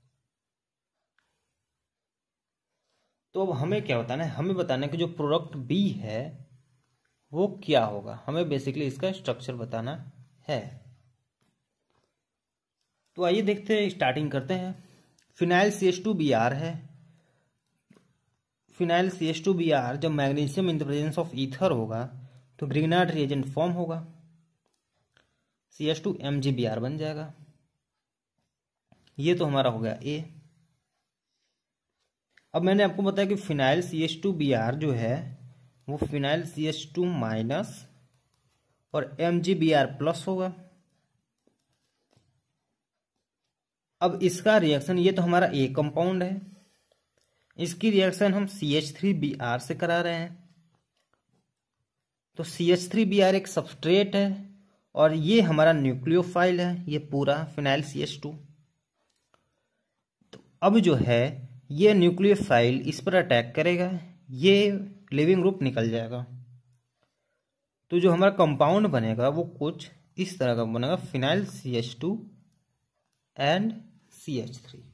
तो अब हमें क्या बताना है, हमें बताना है कि जो प्रोडक्ट बी है वो क्या होगा, हमें बेसिकली इसका स्ट्रक्चर बताना है। तो आइए देखते हैं, स्टार्टिंग करते हैं। Phenyl C H two B R है, phenyl C H two B R जब magnesium in the presence of ether होगा तो ग्रिग्नार्ड रिएजेंट फॉर्म होगा, C H two M G B R बन जाएगा। ये तो हमारा हो गया ए। अब मैंने आपको बताया कि phenyl C H two B R जो है वो phenyl C H two minus और M G B R plus होगा। अब इसका रिएक्शन, ये तो हमारा ए कंपाउंड है, इसकी रिएक्शन हम C H three B R से करा रहे हैं। तो C H three B R एक सबस्ट्रेट है और ये हमारा न्यूक्लियोफाइल है, ये पूरा फिनाइल सी एच टू। तो अब जो है ये न्यूक्लियोफाइल इस पर अटैक करेगा, ये लिविंग ग्रुप निकल जाएगा। तो जो हमारा कंपाउंड बनेगा वो कुछ इस तरह का बनेगा, phenyl C H two and C H three.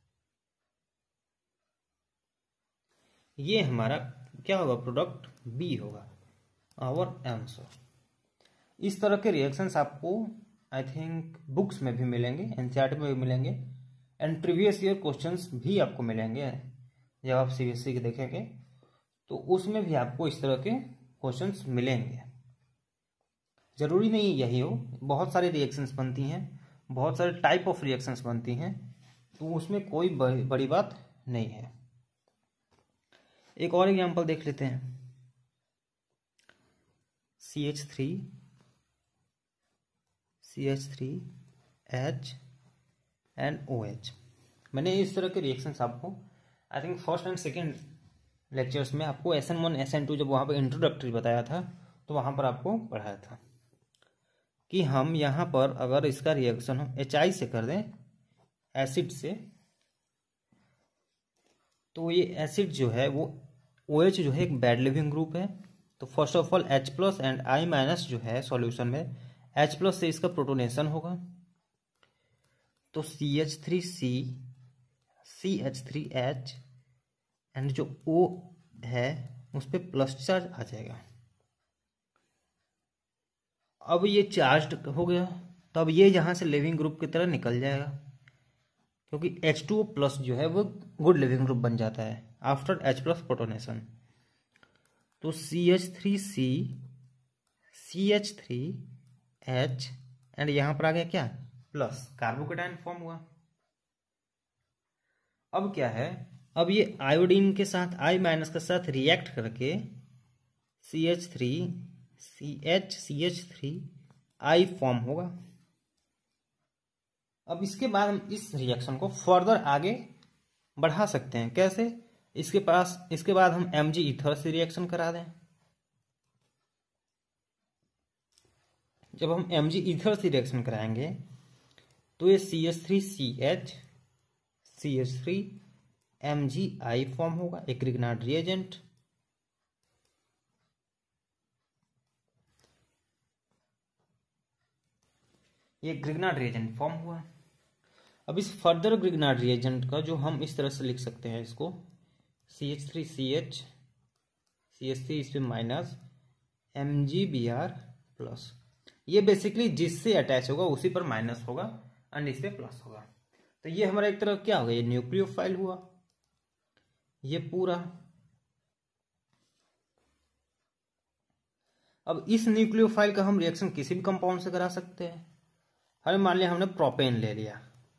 ये हमारा क्या होगा, प्रोडक्ट बी होगा, आवर आंसर। इस तरह के रिएक्शंस आपको आई थिंक बुक्स में भी मिलेंगे, एनसीईआरटी में भी मिलेंगे, एंड प्रीवियस ईयर क्वेश्चंस भी आपको मिलेंगे। जब आप सीबीएसई के देखेंगे तो उसमें भी आपको इस तरह के क्वेश्चंस मिलेंगे। जरूरी नहीं यही हो, बहुत सारी रिएक्शंस बनती हैं, बहुत सारे टाइप ऑफ रिएक्शंस बनती हैं, तो उसमें कोई बड़ी बात नहीं है। एक और एग्जांपल देख लेते हैं, C H three C H three H and O H. मैंने इस तरह के रिएक्शंस आपको I think first and second lectures में आपको S N one S N two जब वहाँ पर इंट्रोडक्टरी बताया था तो वहाँ पर आपको पढ़ाया था कि हम यहाँ पर अगर इसका रिएक्शन हम एच आई से कर दें एसिड से, तो ये एसिड जो है वो ओ एच जो है एक बैड लिविंग ग्रुप है। तो first of all H plus and I minus जो है सॉल्यूशन में H प्लस से इसका प्रोटोनेशन होगा। तो C H three C C H three H and जो O है उस पर प्लस चार्ज आ जाएगा। अब ये चार्ज्ड हो गया, तो अब ये यहाँ से लिविंग ग्रुप की तरह निकल जाएगा, क्योंकि एच टू ओ प्लस जो है वो गुड लिविंग ग्रुप बन जाता है आफ्टर H प्लस प्रोटोनेशन। तो C H three C C H three H and यहाँ पर आ गया क्या, प्लस, कार्बोकेटाइन फॉर्म हुआ। अब क्या है, अब ये आयोडीन के साथ I माइनस के साथ रिएक्ट करके C H three C H C H three I form होगा। अब इसके बाद हम इस रिएक्शन को फर्दर आगे बढ़ा सकते हैं, कैसे, इसके पास इसके बाद हम एम जी ईथर से रिएक्शन करा दें। जब हम एम जी ईथर से रिएक्शन कराएंगे तो ये C H three C H C H three M G I form होगा, एक ग्रिग्नार्ड रिएजेंट। ये ग्रिग्नार्ड रिएजेंट फॉर्म हुआ। अब इस फर्दर ग्रिग्नार्ड रिएजेंट का जो हम इस तरह से लिख सकते हैं, इसको C H three C H C H three इस पे minus M G B R plus. ये बेसिकली जिससे अटैच होगा उसी पर माइनस होगा एंड इस पे प्लस होगा। तो ये हमारा एक तरह क्या होगा, ये न्यूक्लियोफाइल हुआ ये पूरा। अब इस न्यूक्लियोफाइल का हम रिएक्शन किसी भी कंपाउंड से करा सकते हैं। हमें मान लिया हमने प्रोपेन ले लिया,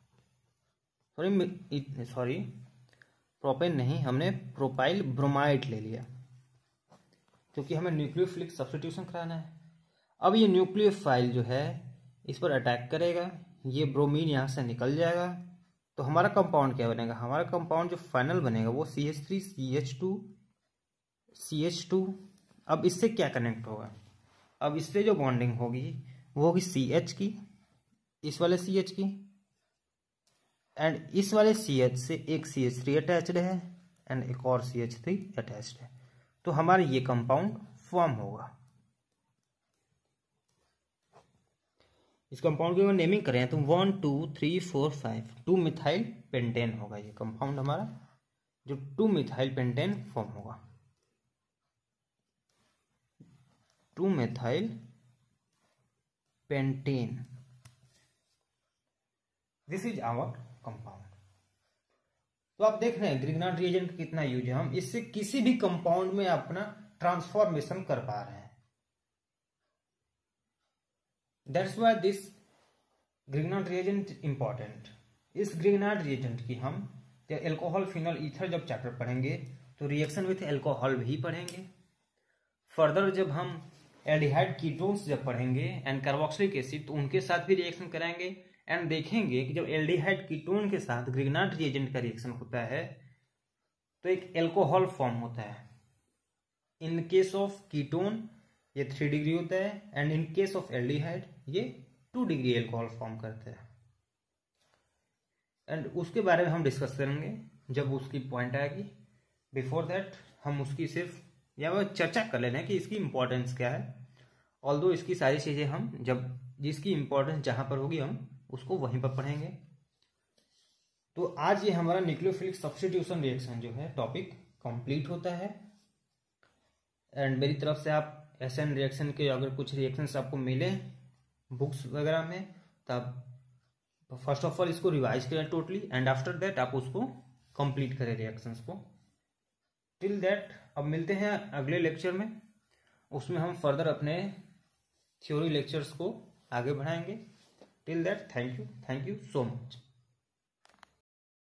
सॉरी सॉरी प्रोपेन नहीं, हमने प्रोपाइल ब्रोमाइड ले लिया, क्योंकि हमें न्यूक्लियोफिलिक सब्स्टिट्यूशन कराना है। अब ये न्यूक्लियोफाइल जो है इस पर अटैक करेगा, ये ब्रोमीन यहाँ से निकल जाएगा। तो हमारा कंपाउंड क्या बनेगा, हमारा कंपाउंड जो फाइनल बनेगा वो C H three C H two C H two. अब इससे क्या कनेक्ट होगा, अब इससे जो बॉन्डिंग होगी वो होगी सी एच की, इस वाले सी एच की, एंड इस वाले सी एच से एक सी एच थ्री अटैच्ड है एंड एक और सी एच थ्री अटैच्ड है। तो हमारा ये कंपाउंड फॉर्म होगा। इस कंपाउंड की अगर नेमिंग करें तो one two three four five two methyl pentane होगा ये कंपाउंड हमारा, जो टू मिथाइल पेंटेन फॉर्म होगा। Two methyl pentane, this is our compound. तो आप देख रहे हैं ग्रिग्नार्ड रिएजेंट कितना यूज है, हम इससे किसी भी कंपाउंड में अपना ट्रांसफॉर्मेशन कर पा रहे हैं। That's why this Grignard reagent important. इस ग्रिग्नार्ड रिएजेंट की हम एल्कोहल फिनल ईथर जब चैप्टर पढ़ेंगे तो रिएक्शन विथ एल्कोहल भी पढ़ेंगे। फर्दर जब हम एल्डिहाइड कीटोन्स जब पढ़ेंगे एंड कार्बोक्सिलिक एसिड, तो उनके साथ भी रिएक्शन कराएंगे एंड देखेंगे कि जब एल्डिहाइड कीटोन के साथ ग्रिग्नार्ड रिएजेंट का रिएक्शन होता है तो एक एल्कोहल फॉर्म होता है। इन केस ऑफ कीटोन ये थ्री डिग्री होता है and in case of aldehyde ये टू डिग्री एल्कोहल फॉर्म करता है। एंड उसके बारे में हम डिस्कस करेंगे जब उसकी पॉइंट आएगी। बिफोर दैट हम उसकी सिर्फ या वह चर्चा कर लेना है कि इसकी इम्पोर्टेंस क्या है। ऑल्दो इसकी सारी चीज़ें हम जब जिसकी इम्पोर्टेंस जहाँ पर होगी हम उसको वहीं पर पढ़ेंगे। तो आज ये हमारा न्यूक्लियोफिलिक सब्स्टिट्यूशन रिएक्शन जो है टॉपिक कंप्लीट होता है। एंड मेरी तरफ से आप एस एन रिएक्शन के अगर कुछ रिएक्शंस आपको मिले बुक्स वगैरह में, तब फर्स्ट ऑफ ऑल इसको रिवाइज करें टोटली एंड आफ्टर दैट आप उसको कंप्लीट करें रिएक्शंस को। टिल दैट अब मिलते हैं अगले लेक्चर में, उसमें हम फर्दर अपने थ्योरी लेक्चर्स को आगे बढ़ाएंगे। Till that thank you thank you so much.